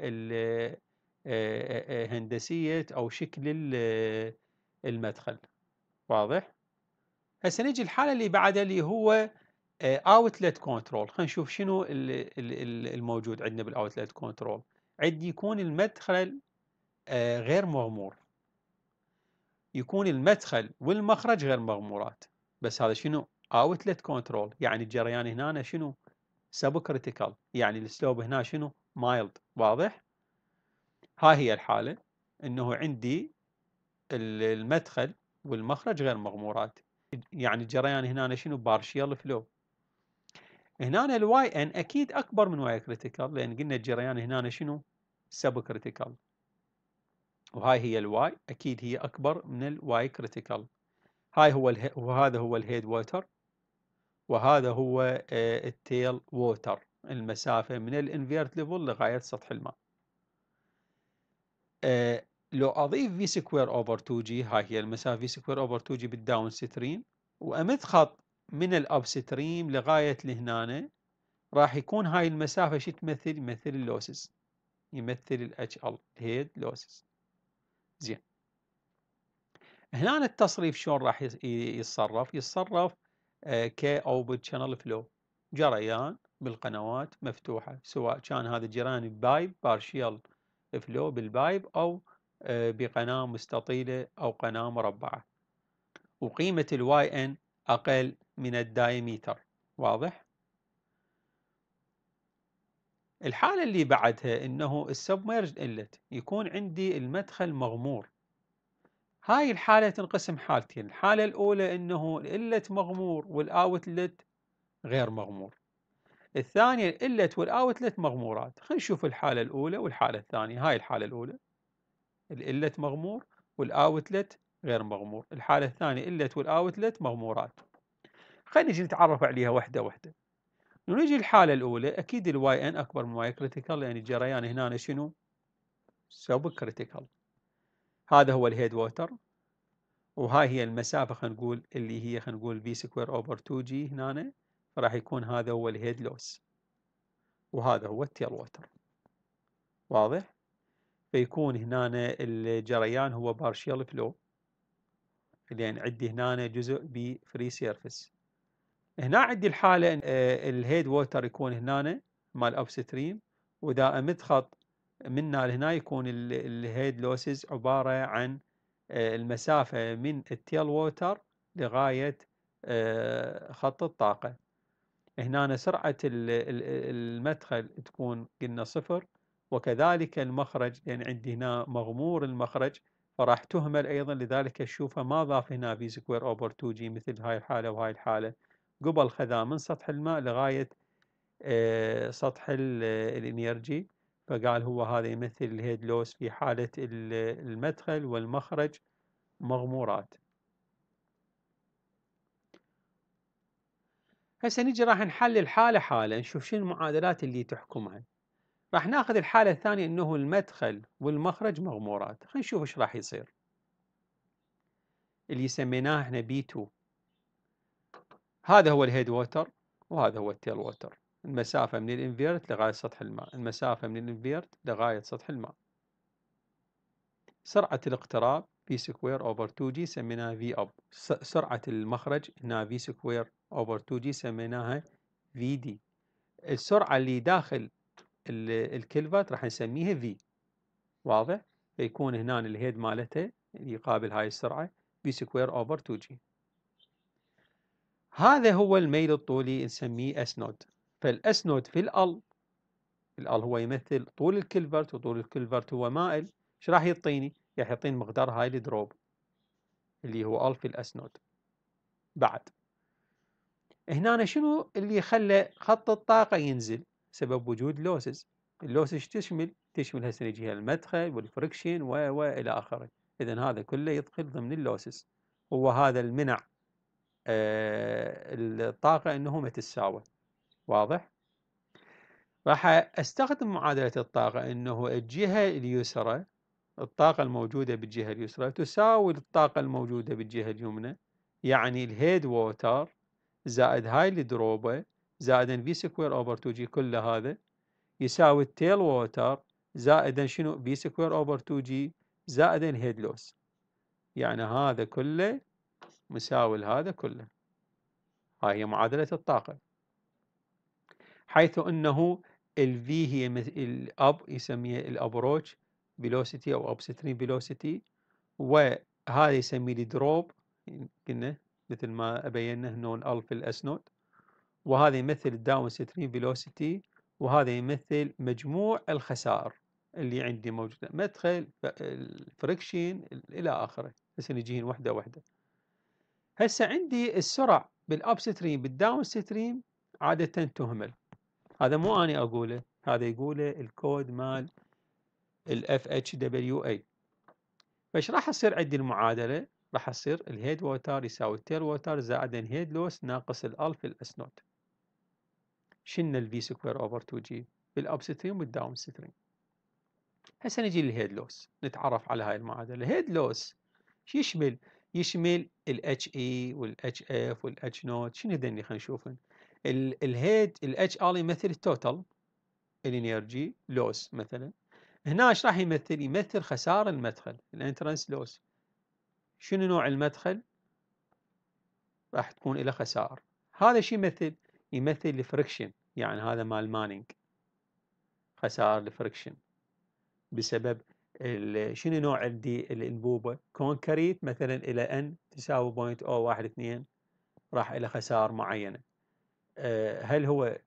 هندسية أو شكل المدخل. واضح؟ هسه نجي الحالة اللي بعدها اللي هو اوتلت كنترول. خلينا نشوف شنو الموجود عندنا بالاوتلت كنترول. عندي يكون المدخل غير مغمور، يكون المدخل والمخرج غير مغمورات. بس هذا شنو؟ اوتلت كنترول، يعني الجريان هنا شنو؟ سب كريتيكال، يعني السلوب هنا شنو؟ مايلد. واضح؟ هاي هي الحالة، انه عندي المدخل والمخرج غير مغمورات، يعني الجريان هنا شنو؟ بارشيال فلو. هنا الواي ان اكيد اكبر من واي كريتيكال، لان قلنا الجريان هنا شنو؟ سب كريتيكال، وهاي هي الواي اكيد هي اكبر من الواي كريتيكال. هاي هو وهذا هو الهيد ووتر، وهذا هو التيل ووتر، المسافة من الانفيرت ليفل لغاية سطح الماء. لو اضيف في سكوير اوفر 2 جي، هاي هي المسافة في سكوير اوفر 2 جي بالداون ستريم، وامد خط من الاب ستريم لغاية لهنا، راح يكون هاي المسافة شو تمثل؟ يمثل اللوسز، يمثل الاتش ال هيد لوسز. زين، هنا التصريف شلون راح يتصرف؟ يتصرف كاوبوت شانل فلو، جريان بالقنوات مفتوحة، سواء كان هذا الجريان بايب بارشيال فلو بالبايب، أو بقناة مستطيلة أو قناة مربعة، وقيمة الواي ان أقل من الدايمتر. واضح؟ الحالة اللي بعدها انه السبميرج إلت، يكون عندي المدخل مغمور. هاي الحالة تنقسم حالتين، الحالة الأولى انه الإلت مغمور والأوتلت غير مغمور. الثانية الإلت والأوتلت مغمورات. خلينا نشوف الحالة الأولى والحالة الثانية. هاي الحالة الأولى الإلت مغمور والأوتلت غير مغمور. الحالة الثانية الإلت والأوتلت مغمورات. خلينا نجي نتعرف عليها وحدة وحدة. ونجي الحالة الأولى أكيد الواي ان أكبر من واي كريتيكال لأن الجريان هنا شنو؟ سب كريتيكال. هذا هو الهيد ووتر، وهاي هي المسافة خلينا نقول اللي هي خلينا نقول في سكوير أوفر 2 جي هنا، فراح يكون هذا هو الهيد لوس وهذا هو التيل ووتر. واضح؟ فيكون هنا الجريان هو بارشيال فلو لأن عندي هنا جزء بفري سيرفيس. هنا عندي الحالة الهيد ووتر يكون هنا مال أب ستريم، وإذا أمد خط منا لهنا يكون الهيد لوسز عبارة عن المسافة من التيل ووتر لغاية خط الطاقة. هنا سرعة المدخل تكون قلنا 0، وكذلك المخرج لأن عندي هنا مغمور المخرج فراح تهمل أيضا، لذلك أشوفها ما ضاف هنا في سكوير أوفر 2 جي مثل هاي الحالة وهاي الحالة، قبل خذاه من سطح الماء لغاية سطح الانيرجي، فقال هو هذا يمثل الهيد لوس في حالة المدخل والمخرج مغمورات. هسه نجي راح نحلل حالة حالة نشوف شنو المعادلات اللي تحكمها. راح ناخذ الحالة الثانية انه المدخل والمخرج مغمورات، خلينا نشوف ايش راح يصير. اللي سميناه احنا بي 2، هذا هو الهيد ووتر وهذا هو التيل ووتر، المسافة من الانفيرت لغاية سطح الماء، المسافة من الانفيرت لغاية سطح الماء. سرعة الاقتراب في سكوير اوفر 2 جي سميناها في اب، سرعة المخرج هنا في سكوير اوفر 2 جي سميناها في دي. السرعة اللي داخل الكلفت راح نسميها في. واضح؟ فيكون هنا الهيد مالته يقابل هاي السرعة في سكوير اوفر 2 جي. هذا هو الميل الطولي نسميه اس نوت. فالاس نوت في ال هو يمثل طول الكلفرت، وطول الكلفرت هو مائل. ايش راح يعطيني؟ راح يعطيني مقدار هاي الدروب اللي هو في الاس نوت. بعد هنا شنو اللي خلى خط الطاقة ينزل؟ سبب وجود لوسز. اللوسز ايش تشمل هسه نجيها المدخل والفريكشن والى اخره. اذا هذا كله يدخل ضمن اللوسز، هو هذا المنع الطاقة انه ما تتساوى. واضح؟ راح استخدم معادلة الطاقة انه الجهة اليسرى، الطاقة الموجودة بالجهة اليسرى تساوي الطاقة الموجودة بالجهة اليمنى، يعني الهيد ووتر زائد هاي الدروبة زائدا في سكوير اوفر 2 جي كل هذا يساوي التيل ووتر زائدا شنو في سكوير اوفر 2 جي زائدا هيد لوس، يعني هذا كله مساوي لهذا كله. هاي هي معادلة الطاقة، حيث انه الفي هي الاب يسميها الابروتش فيلوسيتي او ابستريم فيلوسيتي، وهذا يسميه الدروب قلنا مثل ما بينا انه الالف الاس نوت، وهذا يمثل الداون ستريم فيلوسيتي، وهذا يمثل مجموع الخسائر اللي عندي موجودة، مدخل الفريكشن إلى آخره. هسه نجيهن وحدة وحدة. هسه عندي السرعة بالأب ستريم بالداون ستريم عادة تهمل، هذا مو أنا أقوله، هذا يقوله الكود مال الاف اتش دبليو اي. فايش راح يصير عندي المعادلة؟ راح يصير الهيد ووتر يساوي التيل ووتر زائد الهيد لوس ناقص الألف الاس نوت. شلنا الفي سكوير اوفر 2 جي بالاب ستريم والداون ستريم. هسه نجي للهيد لوس، نتعرف على هاي المعادله. الهيد لوس شو يشمل؟ يشمل الاتش اي والاتش اف والاتش نوت. شنو هذني؟ خلينا نشوفهم. الهيد الاتش ال يمثل التوتال الانرجي لوس مثلا. هنا ايش راح يمثل؟ يمثل خساره المدخل الانترنس لوس. شنو نوع المدخل؟ راح تكون له خسائر. هذا شو يمثل؟ يمثل الفريكشن، يعني هذا مال مانينج، خسائر الفريكشن بسبب شنو نوع عندي الانبوبه؟ كونكريت مثلا الى ان تساوي 0.012 راح الى خسائر معينه. هل هو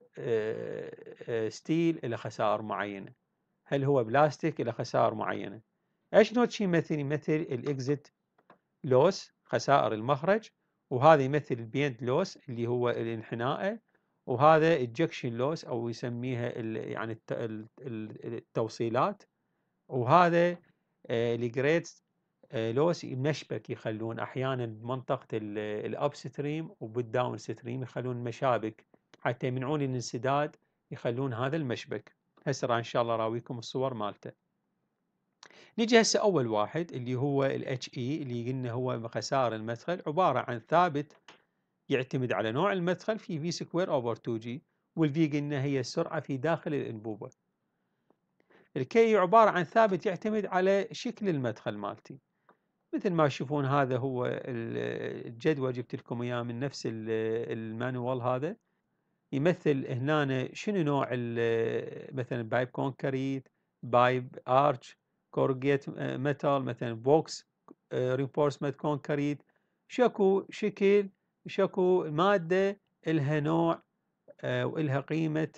ستيل الى خسائر معينه؟ هل هو بلاستيك الى خسائر معينه؟ ايش نوع شيء يمثل؟ يمثل الاكزيت لوس خسائر المخرج، وهذا يمثل البيند لوس اللي هو الانحناء، وهذا الجكشن لوس او يسميها يعني التوصيلات، وهذا الجريدز لوس مشبك يخلون احيانا بمنطقه الاب ستريم وبالداون ستريم يخلون مشابك حتى يمنعون الانسداد، يخلون هذا المشبك. هسه راح ان شاء الله اراويكم الصور مالته. نجي هسه اول واحد اللي هو الاتش اي، اللي قلنا هو خسائر المدخل، عباره عن ثابت يعتمد على نوع المدخل في في سكوير اوفر 2 جي، والفي قلنا هي السرعه في داخل الانبوبه. الكي عباره عن ثابت يعتمد على شكل المدخل مالتي. مثل ما تشوفون هذا هو الجدول، جبت لكم اياه من نفس المانوال. هذا يمثل هنا شنو نوع مثلا بايب كونكريت، بايب ارش، كورجيت ميتال، مثلا بوكس رينفورسمنت كونكريت، شكو شكل، شكو ماده الها نوع والها قيمه،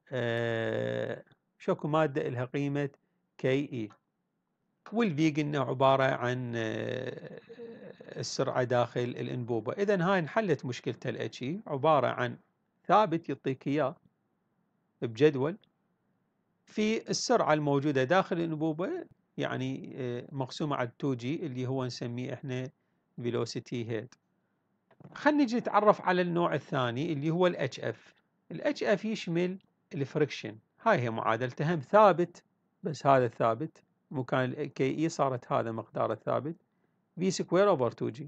شكو ماده الها قيمه كي اي. والفي قلنا عباره عن السرعه داخل الانبوبه. اذا هاي انحلت مشكله الاتش اي، عباره عن ثابت يعطيك اياه بجدول في السرعة الموجودة داخل الأنبوبة، يعني مقسومة على 2G اللي هو نسميه احنا velocity head. خلينا نجي نتعرف على النوع الثاني اللي هو ال HF. ال HF يشمل الفريكشن. هاي هي معادلته، هم ثابت، بس هذا الثابت مكان ال KE صارت هذا مقدار الثابت V سكوير اوفر 2G،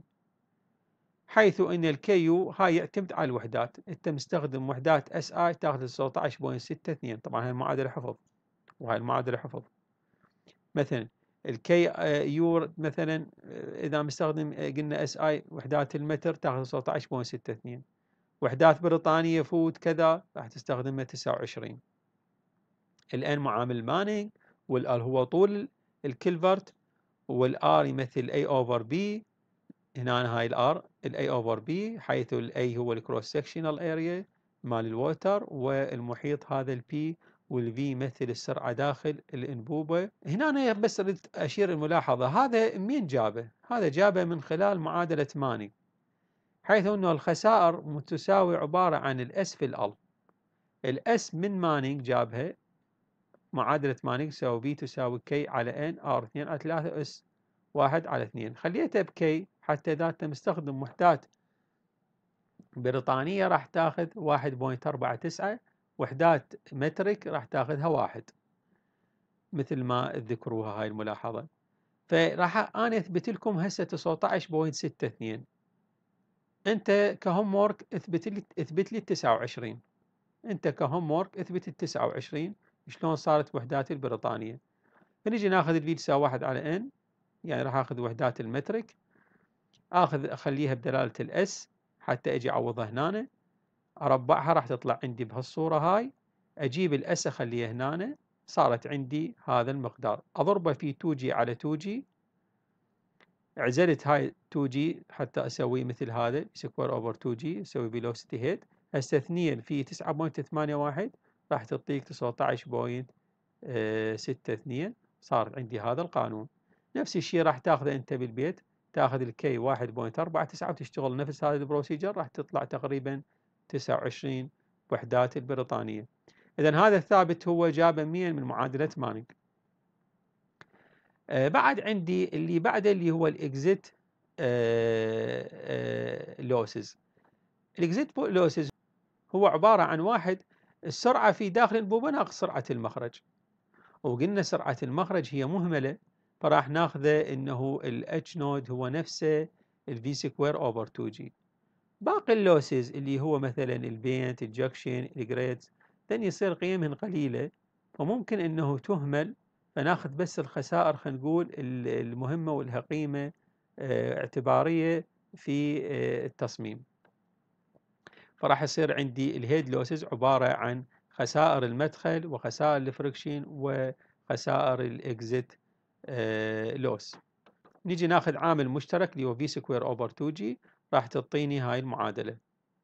حيث ان الكيو هاي يعتمد على الوحدات. انت مستخدم وحدات اس اي تاخذ 19.62. طبعا هاي المعادله حفظ وهاي المعادله حفظ. مثلا الكي يو مثلا اذا مستخدم قلنا اس اي وحدات المتر تاخذ 19.62. وحدات بريطانيه فوت كذا راح تستخدمها 29. الان معامل مانينج، والال هو طول الكلفرت، والار يمثل اي اوفر بي. هنا هاي الار الاي اوفر بي، حيث الاي هو الكروس سكشنال اريا مال الووتر، والمحيط هذا البي، والفي يمثل السرعه داخل الانبوبه. هنا أنا بس اريد اشير الملاحظه، هذا مين جابه؟ هذا جابه من خلال معادله ماني، حيث انه الخسائر متساوي عباره عن الاس في ال. الاس من مانينج جابها، معادله مانينج تساوي بي تساوي كي على ان ار 2 على 3 اس 1 على 2. خليتها بكي حتى اذا انت مستخدم وحدات بريطانية راح تاخذ 1.49، وحدات مترك راح تاخذها 1، مثل ما تذكروها هاي الملاحظة. فراح أنا أثبت لكم هسه 19.62. أنت كهوم وورك اثبت لي 29. أنت كهوم وورك اثبت ال 29 شلون صارت وحدات البريطانية. فنجي ناخذ الفي تساوي 1 على ان، يعني راح اخذ وحدات المترك، اخليها بدلالة الاس حتى اجي اعوضها هنا، اربعها راح تطلع عندي بهالصورة هاي. اجيب الاس اخليها هنا، صارت عندي هذا المقدار، اضربه في 2G على 2G. عزلت هاي 2G حتى اسوي مثل هذا سكوير اوفر 2G، اسوي فيلوسيتي هيد. هسه 2 في 9.81 راح تعطيك 19.62. صار عندي هذا القانون. نفس الشيء راح تاخذه انت بالبيت، تاخذ الكي 1.49 وتشتغل نفس هذا البروسيجر، راح تطلع تقريبا 29 وحدات البريطانية. إذا هذا الثابت هو جابه منين؟ من معادلة مانينج. بعد عندي اللي بعده اللي هو الاكزيت لوسز. الاكزيت لوسز هو عبارة عن واحد السرعة في داخل الانبوبة ناقص سرعة المخرج، وقلنا سرعة المخرج هي مهملة، فراح ناخذه انه الاتش نود هو نفسه الفي سكوير اوفر 2 جي. باقي اللوسز اللي هو مثلا البينت، الجكشن، الجريدز، لن يصير قيمهن قليلة، فممكن انه تهمل، فناخذ بس الخسائر خلينا نقول المهمة والها قيمة اعتبارية في التصميم. فراح يصير عندي الهيد لوسز عبارة عن خسائر المدخل وخسائر الفريكشن وخسائر الاكزيت لوس. نيجي ناخذ عامل مشترك اللي هو في سكوير اوفر 2 جي، راح تعطيني هاي المعادلة.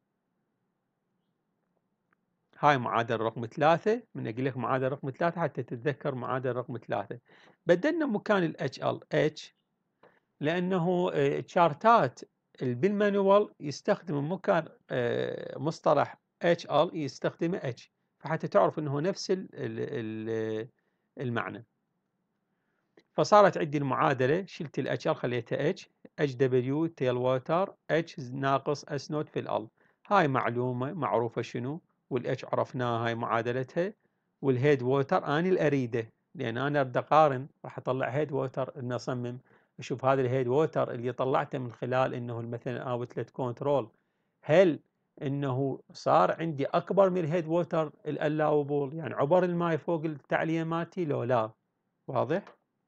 هاي معادلة رقم 3، من اقول لك معادلة رقم 3 حتى تتذكر معادلة رقم 3. بدلنا مكان الاتش ال اتش، لانه تشارتات بالمانوال يستخدم مكان مصطلح اتش ال يستخدمه اتش، فحتى تعرف انه نفس المعنى. فصارت عندي المعادله، شلت الاتش ال خليتها اتش دبليو تيل ووتر اتش ناقص اس نوت في ال. هاي معلومه معروفه شنو؟ والاتش عرفناها هاي معادلتها، والهيد ووتر اني اللي اريده، لان انا اريد اقارن راح اطلع هيد ووتر ان اصمم اشوف هذا الهيد ووتر اللي طلعته من خلال انه مثلا اوتلت كنترول هل انه صار عندي اكبر من الهيد ووتر الالاوبل، يعني عبر الماي فوق التعليماتي لو لا. واضح؟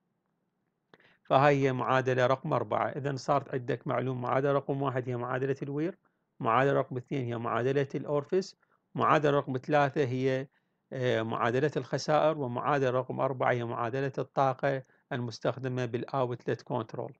فهي معادلة رقم 4. إذا صارت عندك معلوم معادلة رقم 1 هي معادلة الوير، معادلة رقم 2 هي معادلة الأورفيس، معادلة رقم 3 هي معادلة الخسائر، ومعادلة رقم 4 هي معادلة الطاقة المستخدمة بالأوتلت كنترول.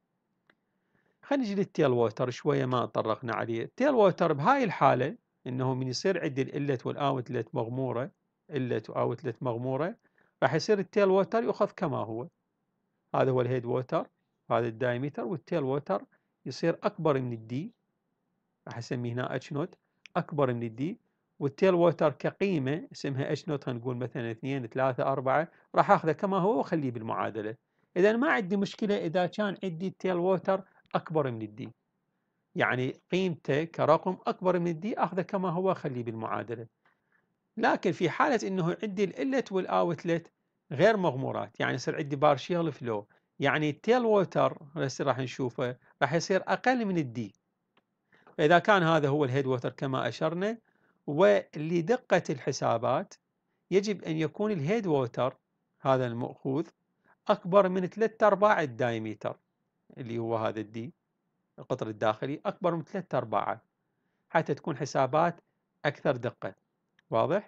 خلينا نجي للتيل ووتر شوية ما طرقنا عليه. التيل ووتر بهاي الحالة إنه من يصير عندي الإلت والأوتلت مغمورة، إلت وأوتلت مغمورة، راح يصير التيل ووتر يؤخذ كما هو. هذا هو الهيد ووتر، هذا الدايمتر، والتيل ووتر يصير أكبر من الدي، راح أسميه هنا اتش نوت أكبر من الدي، والتيل ووتر كقيمة اسمها اتش نوت، خلينا نقول مثلا 2 3 4، راح أخذه كما هو وأخليه بالمعادلة. إذا ما عندي مشكلة إذا كان عندي التيل ووتر أكبر من الدي، يعني قيمته كرقم أكبر من الدي أخذه كما هو أخليه بالمعادلة. لكن في حالة إنه عندي الإلت والأوتلت غير مغمورات، يعني يصير عندي بارشيال فلو، يعني التيل ووتر هسه راح نشوفه راح يصير أقل من الدي. فإذا كان هذا هو الهيد ووتر كما أشرنا، ولدقة الحسابات يجب أن يكون الهيد ووتر هذا المأخوذ أكبر من 3/4 الدايمتر اللي هو هذا الدي، القطر الداخلي أكبر من 3/4 حتى تكون حسابات أكثر دقة. واضح؟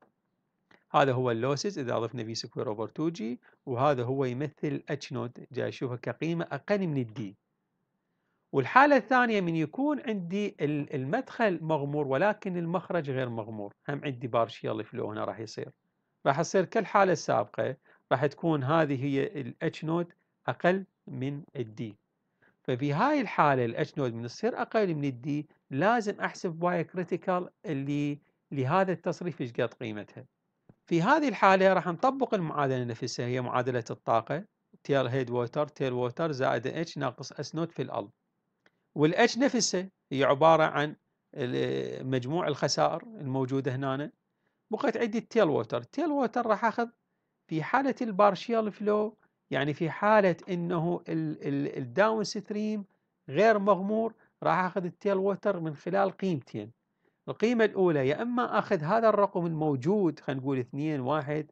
هذا هو اللوسز إذا أضفنا في سكوير أوفر 2 جي، وهذا هو يمثل اتش نوت جاي أشوفه كقيمة أقل من الدي. والحالة الثانية من يكون عندي المدخل مغمور ولكن المخرج غير مغمور، هم عندي بارشيال فلو هنا راح يصير، راح يصير كالحالة السابقة، راح تكون هذه هي الاتش نوت أقل من الدي. ففي هاي الحالة الاتش نوت من يصير أقل من الدي لازم أحسب واي كريتيكال اللي لهذا التصريف ايش قد قيمتها. في هذه الحالة راح نطبق المعادلة نفسها، هي معادلة الطاقة تيل هيد ووتر تيل ووتر زائد اتش ناقص اس نوت في الأل، والاتش نفسها هي عبارة عن مجموع الخسائر الموجودة هنا. بقيت عندي التيل ووتر، تيل ووتر راح اخذ في حالة البارشيال فلو، يعني في حالة انه الداون ستريم غير مغمور، راح اخذ التيل ووتر من خلال قيمتين. القيمة الأولى يا إما أخذ هذا الرقم الموجود، خلينا نقول 2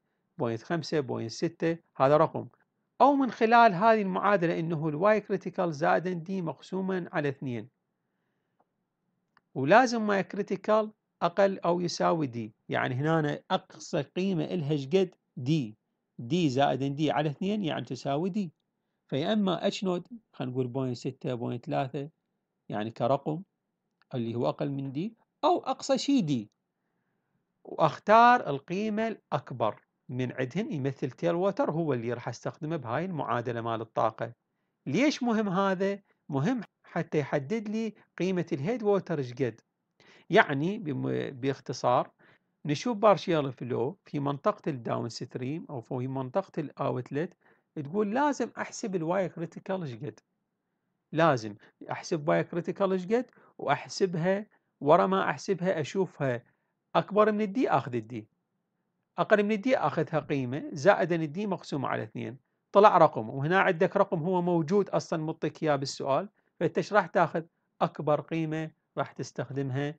1.5.6 هذا رقم، أو من خلال هذه المعادلة إنه الواي كريتيكال زائدا دي مقسوما على 2، ولازم واي كريتيكال أقل أو يساوي دي، يعني هنا أقصى قيمة إلها شقد دي، دي زائدا دي على 2 يعني تساوي دي. فيا إما اتش نوت خلينا نقول 0.6.3 يعني كرقم اللي هو أقل من دي، أو أقصى شيء دي، واختار القيمة الأكبر من عندهن يمثل تيل ووتر هو اللي راح استخدمه بهاي المعادلة مال الطاقة. ليش مهم هذا؟ مهم حتى يحدد لي قيمة الهيد ووتر شقد. يعني باختصار نشوف بارشيال فلو في منطقة الداون ستريم أو في منطقة الأوتلت، تقول لازم أحسب الواي كريتيكال شقد، لازم أحسب واي كريتيكال شقد، وأحسبها ورا ما أحسبها أشوفها أكبر من الدي أخذ الدي، أقل من الدي أخذها قيمة زائدا الدي مقسومة على 2، طلع رقم، وهنا عندك رقم هو موجود أصلا مطيك إياه بالسؤال، فأنت ايش راح تاخذ؟ أكبر قيمة راح تستخدمها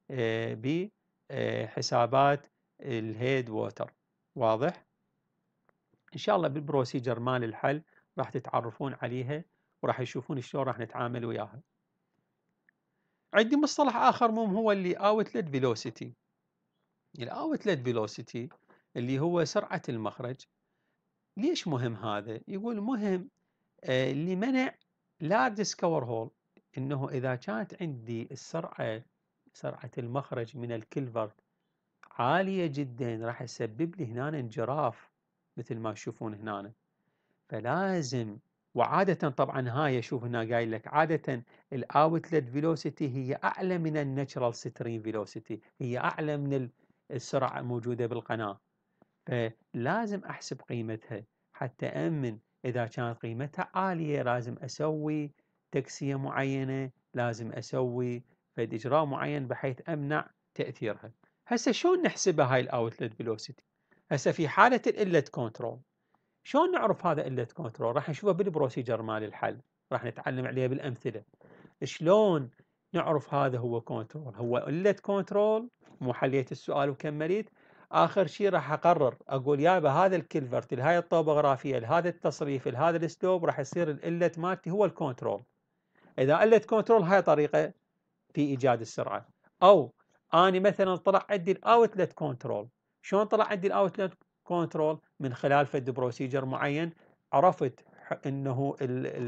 بحسابات الهيد ووتر. واضح؟ إن شاء الله بالبروسيجر مال الحل راح تتعرفون عليها وراح يشوفون شلون راح نتعامل وياها. عندي مصطلح آخر مهم هو اللي outlet velocity. الاوتلت فيلوسيتي اللي هو سرعة المخرج. ليش مهم هذا؟ يقول مهم لمنع لارج سكور هول، انه اذا كانت عندي سرعة المخرج من الكلفرت عالية جدا راح يسبب لي هنا انجراف مثل ما تشوفون هنا. فلازم، وعادة طبعا هاي شوف هنا قايل لك عادة الاوتلت فيلوسيتي هي اعلى من الناتشرال ستريم فيلوسيتي، هي اعلى من السرعة الموجودة بالقناة، فلازم احسب قيمتها حتى امن اذا كانت قيمتها عالية لازم اسوي تكسية معينة، لازم اسوي فد اجراء معين بحيث امنع تأثيرها. هسه شلون نحسبها هاي الاوتلت فيلوسيتي؟ هسه في حالة الإلت كنترول شلون نعرف هذا إلت كنترول؟ راح نشوفه بالبروسيجر مال الحل، راح نتعلم عليه بالأمثلة. شلون نعرف هذا هو كنترول؟ هو إلت كنترول، مو حليت السؤال وكمليت، آخر شيء راح أقرر أقول يابا هذا الكلفرت لهاي الطوبوغرافية لهذا التصريف لهذا الاسلوب راح يصير الإلت مالتي هو الكنترول. إذا إلت كنترول هاي طريقة في إيجاد السرعة. أو أنا مثلا طلع عندي الأوتلت كنترول، شلون طلع عندي الأوتلت كنترول؟ من خلال فد بروسيجر معين عرفت انه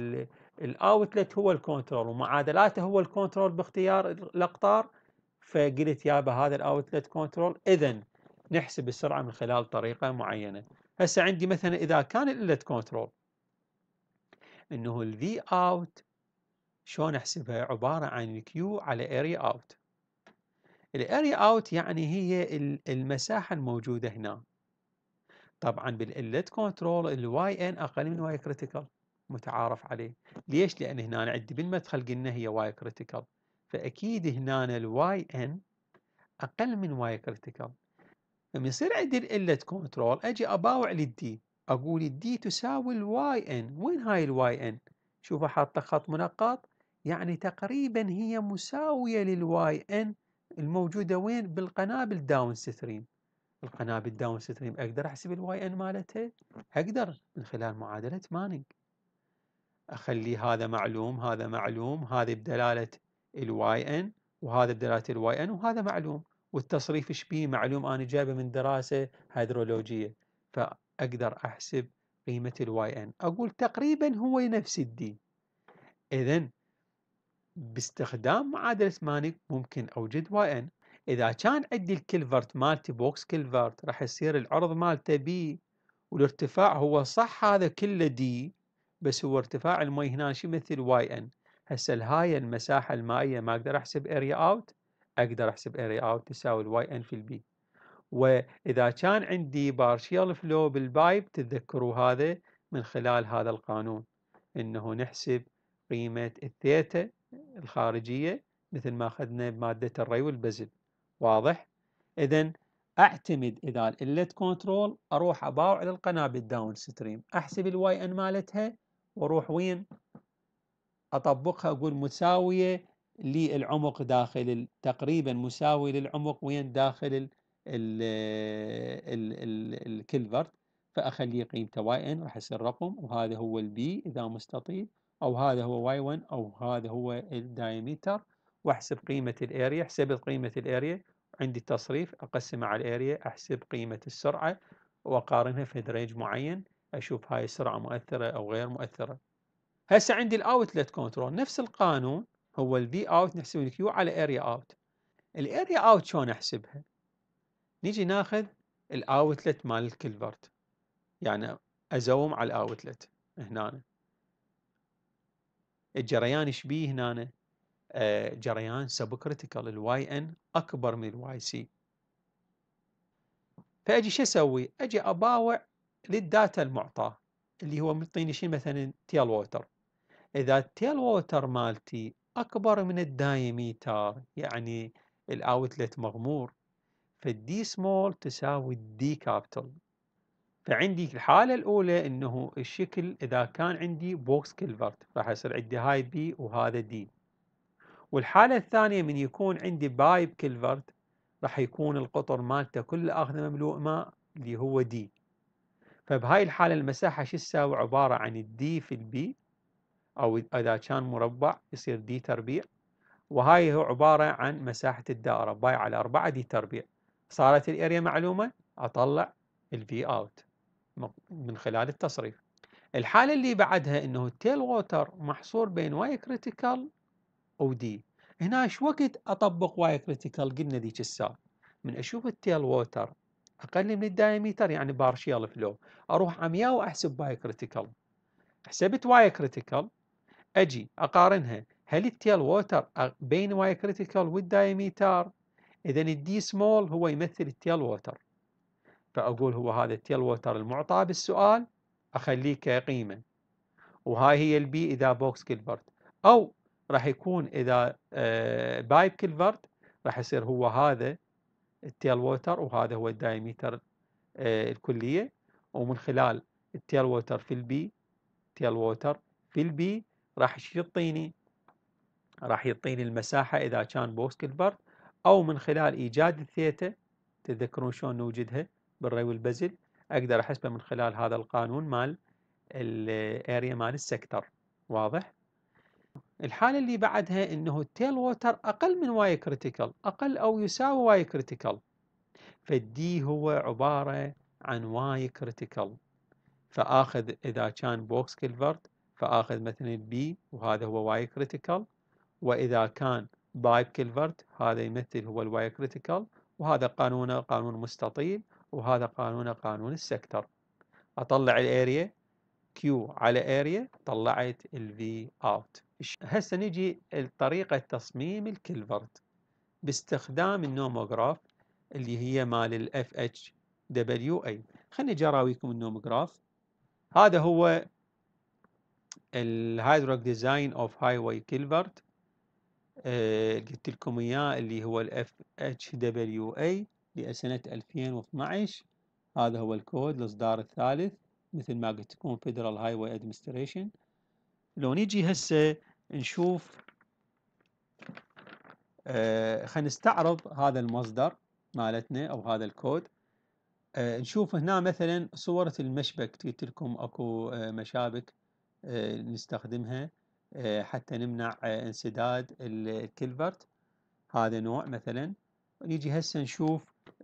الاوتلت هو الكنترول ومعادلاته هو الكنترول باختيار الاقطار، فقلت يابا هذا الاوتلت كنترول، اذا نحسب السرعه من خلال طريقه معينه. هسه عندي مثلا اذا كان الانلت كنترول انه الفي اوت شلون احسبها؟ عباره عن كيو على اريا اوت. الاريا اوت يعني هي المساحه الموجوده هنا. طبعا بالإلت كنترول الواي ان اقل من واي كريتيكال، متعارف عليه. ليش؟ لان هنا عندي بالمدخل قلنا هي واي كريتيكال، فاكيد هنا الواي ان اقل من واي كريتيكال. لما يصير عندي الإلت كنترول اجي اباوع للدي، اقول الدي تساوي الواي ان. وين هاي الواي ان؟ شوفوا حاطه خط منقط، يعني تقريبا هي مساويه للواي ان الموجوده وين؟ بالقنابل داون ستريم. القنابل داون ستريم اقدر احسب الواي ان مالتها؟ اقدر من خلال معادله مانينج. اخلي هذا معلوم هذا معلوم، هذا بدلاله الواي ان وهذا بدلاله الواي ان، وهذا معلوم، والتصريف ايش بيه؟ معلوم، انا جايبه من دراسه هيدرولوجيه، فاقدر احسب قيمه الواي ان. اقول تقريبا هو نفس الدي. اذا باستخدام معادله مانينج ممكن اوجد واي ان. اذا كان عندي الكلفرت مالتي بوكس كلفرت راح يصير العرض مالته بي، والارتفاع هو صح هذا كله دي، بس هو ارتفاع المي هنا شو يمثل؟ واي ان. هسه هاي المساحه المائيه ما اقدر احسب اريا اوت؟ اقدر احسب اريا اوت تساوي الواي ان في البي. واذا كان عندي بارشيال فلو بالبايب تتذكروا هذا من خلال هذا القانون، انه نحسب قيمه الثيتا الخارجيه مثل ما اخذنا بماده الري والبزل. واضح؟ اذا اعتمد اذا الإلت كنترول اروح اباوع للقنابل داون ستريم، احسب الواي ان مالتها واروح وين؟ اطبقها، اقول مساويه للعمق داخل تقريبا مساوي للعمق وين؟ داخل الكلفرت، فاخليه قيمته واي ان راح يصير رقم، وهذا هو البي اذا مستطيل، او هذا هو واي 1، او هذا هو الدايمتر، واحسب قيمه الاريا. حسبت قيمه الاريا، عندي تصريف اقسمه على الاريا، احسب قيمه السرعه واقارنها في رينج معين، اشوف هاي السرعه مؤثره او غير مؤثره. هسه عندي الاوتلت كنترول نفس القانون، هو الفي اوت نحسب الكيو على اريا اوت. الاريا اوت شلون احسبها؟ نيجي ناخذ الاوتلت مال الكلفرت، يعني ازوم على الاوتلت هنا. الجريان ايش بيه هنا؟ جريان سب كريتيكال، الواي ان اكبر من الواي سي. فاجي شو اسوي؟ اجي اباوع للداتا المعطاه اللي هو معطيني شيء مثلا تيل ووتر. إذا التيل ووتر مالتي أكبر من الدايميتر، يعني الأوتلت مغمور، فالدي سمول تساوي الدي كابيتال. فعندي الحالة الأولى إنه الشكل إذا كان عندي بوكس كلفرت راح يصير عندي هاي بي وهذا دي. والحالة الثانية من يكون عندي بايب كلفرت راح يكون القطر مالته كله أخذ مملوء ماء اللي هو دي. فبهاي الحالة المساحة شو تساوي؟ عبارة عن الدي في البي، أو إذا كان مربع يصير دي تربيع، وهاي هو عبارة عن مساحة الدائرة باي على 4 دي تربيع. صارت الاريا معلومة، أطلع الفي اوت من خلال التصريف. الحالة اللي بعدها إنه التيل ووتر محصور بين واي كريتيكال ودي. هنا ايش وقت أطبق واي كريتيكال؟ قلنا ذيك الساعة من أشوف التيل ووتر أقل من الدايمتر يعني بارشيال فلو، أروح عمياء وأحسب واي كريتيكال. حسبت واي كريتيكال، اجي اقارنها، هل التيل ووتر بين واي كريتيكال والدايمتر؟ اذا الدي سمول هو يمثل التيل ووتر، فاقول هو هذا التيل ووتر المعطى بالسؤال اخليه كقيمه، وهاي هي البي اذا بوكس كلفرت، او راح يكون اذا بايب كلفرت راح يصير هو هذا التيل ووتر، وهذا هو الدايمتر الكلية. ومن خلال التيل ووتر في البي، تيل ووتر في البي راح يعطيني المساحة إذا كان بوكس كلفرت، أو من خلال إيجاد الثيتا، تتذكرون شلون نوجدها بالري والبزل، أقدر أحسبها من خلال هذا القانون مال الاريا مال السكتر. واضح؟ الحالة اللي بعدها انه التيل ووتر اقل من واي كريتيكال، اقل او يساوي واي كريتيكال، فالدي هو عبارة عن واي كريتيكال. فاخذ اذا كان بوكس كلفرت فاخذ مثلا بي وهذا هو واي كريتيكال، واذا كان بايب كلفرت هذا يمثل هو الواي كريتيكال، وهذا قانونه قانون مستطيل، وهذا قانونه قانون السكتر. اطلع الاريا كيو على اريا، طلعت الفي اوت. هسه نجي لطريقة تصميم الكلفرت باستخدام النوموغراف اللي هي مال الاف اتش دبليو اي. خليني اجي اراويكم النوموغراف. هذا هو الهايدروليك ديزاين اوف هاي واي كلفرت، قلت لكم اياه اللي هو الاف اتش دبليو اي لسنة 2012. هذا هو الكود الاصدار الثالث، مثل ما قلت لكم فيدرال هاي واي ادمنستريشن. لو نيجي هسه نشوف، خلينا نستعرض هذا المصدر مالتنا او هذا الكود. نشوف هنا مثلا صورة المشبك، قلت لكم اكو مشابك نستخدمها حتى نمنع انسداد الكلفرت. هذا نوع مثلا. نيجي هسه نشوف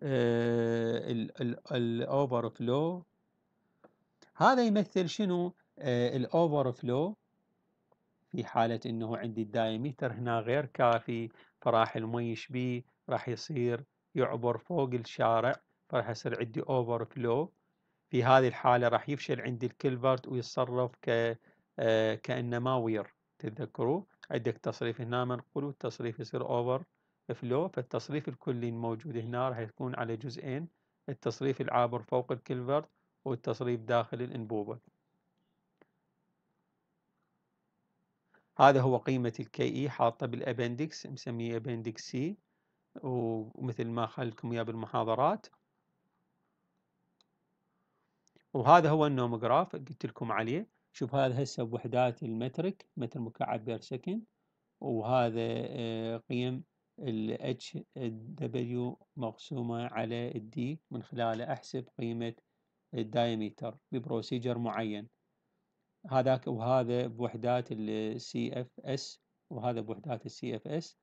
الاوفر فلو. هذا يمثل شنو؟ الاوفر فلو في حالة انه عندي الدايمتر هنا غير كافي، فراح المي يشبيه راح يصير يعبر فوق الشارع، فراح يصير عندي اوفر فلو. في هذه الحالة راح يفشل عندي الكلفرت ويتصرف كأنما وير. تتذكروا عندك تصريف هنا منقول والتصريف يصير اوفر فلو، فالتصريف الكلي الموجود هنا راح يكون على جزئين، التصريف العابر فوق الكلفرت والتصريف داخل الانبوبة. هذا هو قيمة الكي اي حاطة بالابندكس، مسميه ابندكس سي، ومثل ما خلتكم اياه بالمحاضرات. وهذا هو النوموغراف قلت لكم عليه. شوف هذا هسه بوحدات المترك، متر مكعب بير سكند، وهذا قيم ال اتش دبليو مقسومة على الدي، من خلاله احسب قيمة الدايمتر ببروسيجر معين. هذاك وهذا بوحدات السي اف اس، وهذا بوحدات السي اف اس.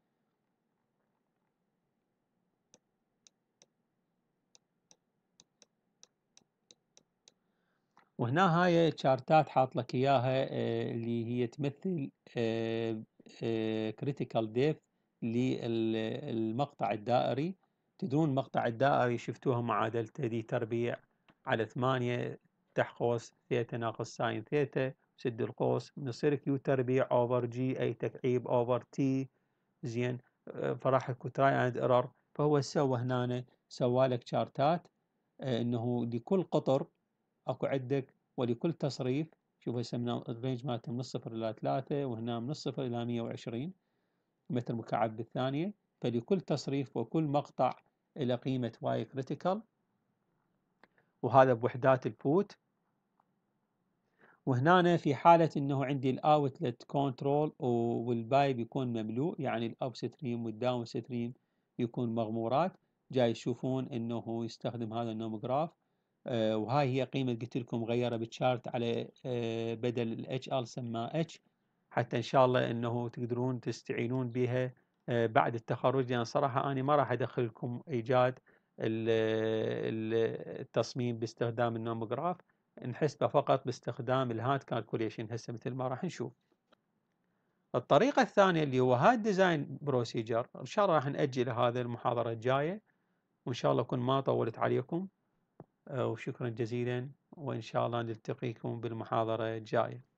وهنا هاي شارتات حاط لك اياها اللي هي تمثل كريتيكال ديبث للمقطع الدائري. تدرون المقطع الدائري شفتوها معادلته دي تربيع على 8 تحت قوس ثيتا ناقص ساين ثيتا، سد القوس نصير كيو تربيع اوفر جي اي تكعيب اوفر تي. زين. فراح يكون تراي اند ايرور. فهو سوى هنا سوى لك شارتات انه لكل قطر اكو عندك، ولكل تصريف. شوف هسه من الرينج مالته من الصفر الى 3، وهنا من الصفر الى 120 متر مكعب بالثانية. فلكل تصريف وكل مقطع الى قيمة واي كريتيكال، وهذا بوحدات الفوت. وهنا في حالة انه عندي الاوتلت كنترول والبايب يكون مملوء، يعني الاب ستريم والداون ستريم يكون مغمورات، جاي تشوفون انه يستخدم هذا النوموغراف. وهاي هي قيمة قلت لكم غيرها بالشارت على بدل الاتش ال سماه اتش، حتى ان شاء الله انه تقدرون تستعينون بها بعد التخرج. لان صراحة انا ما راح ادخل لكم ايجاد التصميم باستخدام النوموغراف، نحسبه فقط باستخدام الهات كالكوليشن هسه مثل ما راح نشوف. الطريقة الثانية اللي هو هاد ديزاين بروسيجر، ان شاء الله راح نأجل هذا المحاضرة الجاية، وان شاء الله اكون ما طولت عليكم. وشكرا جزيلا، وإن شاء الله نلتقيكم بالمحاضرة الجاية.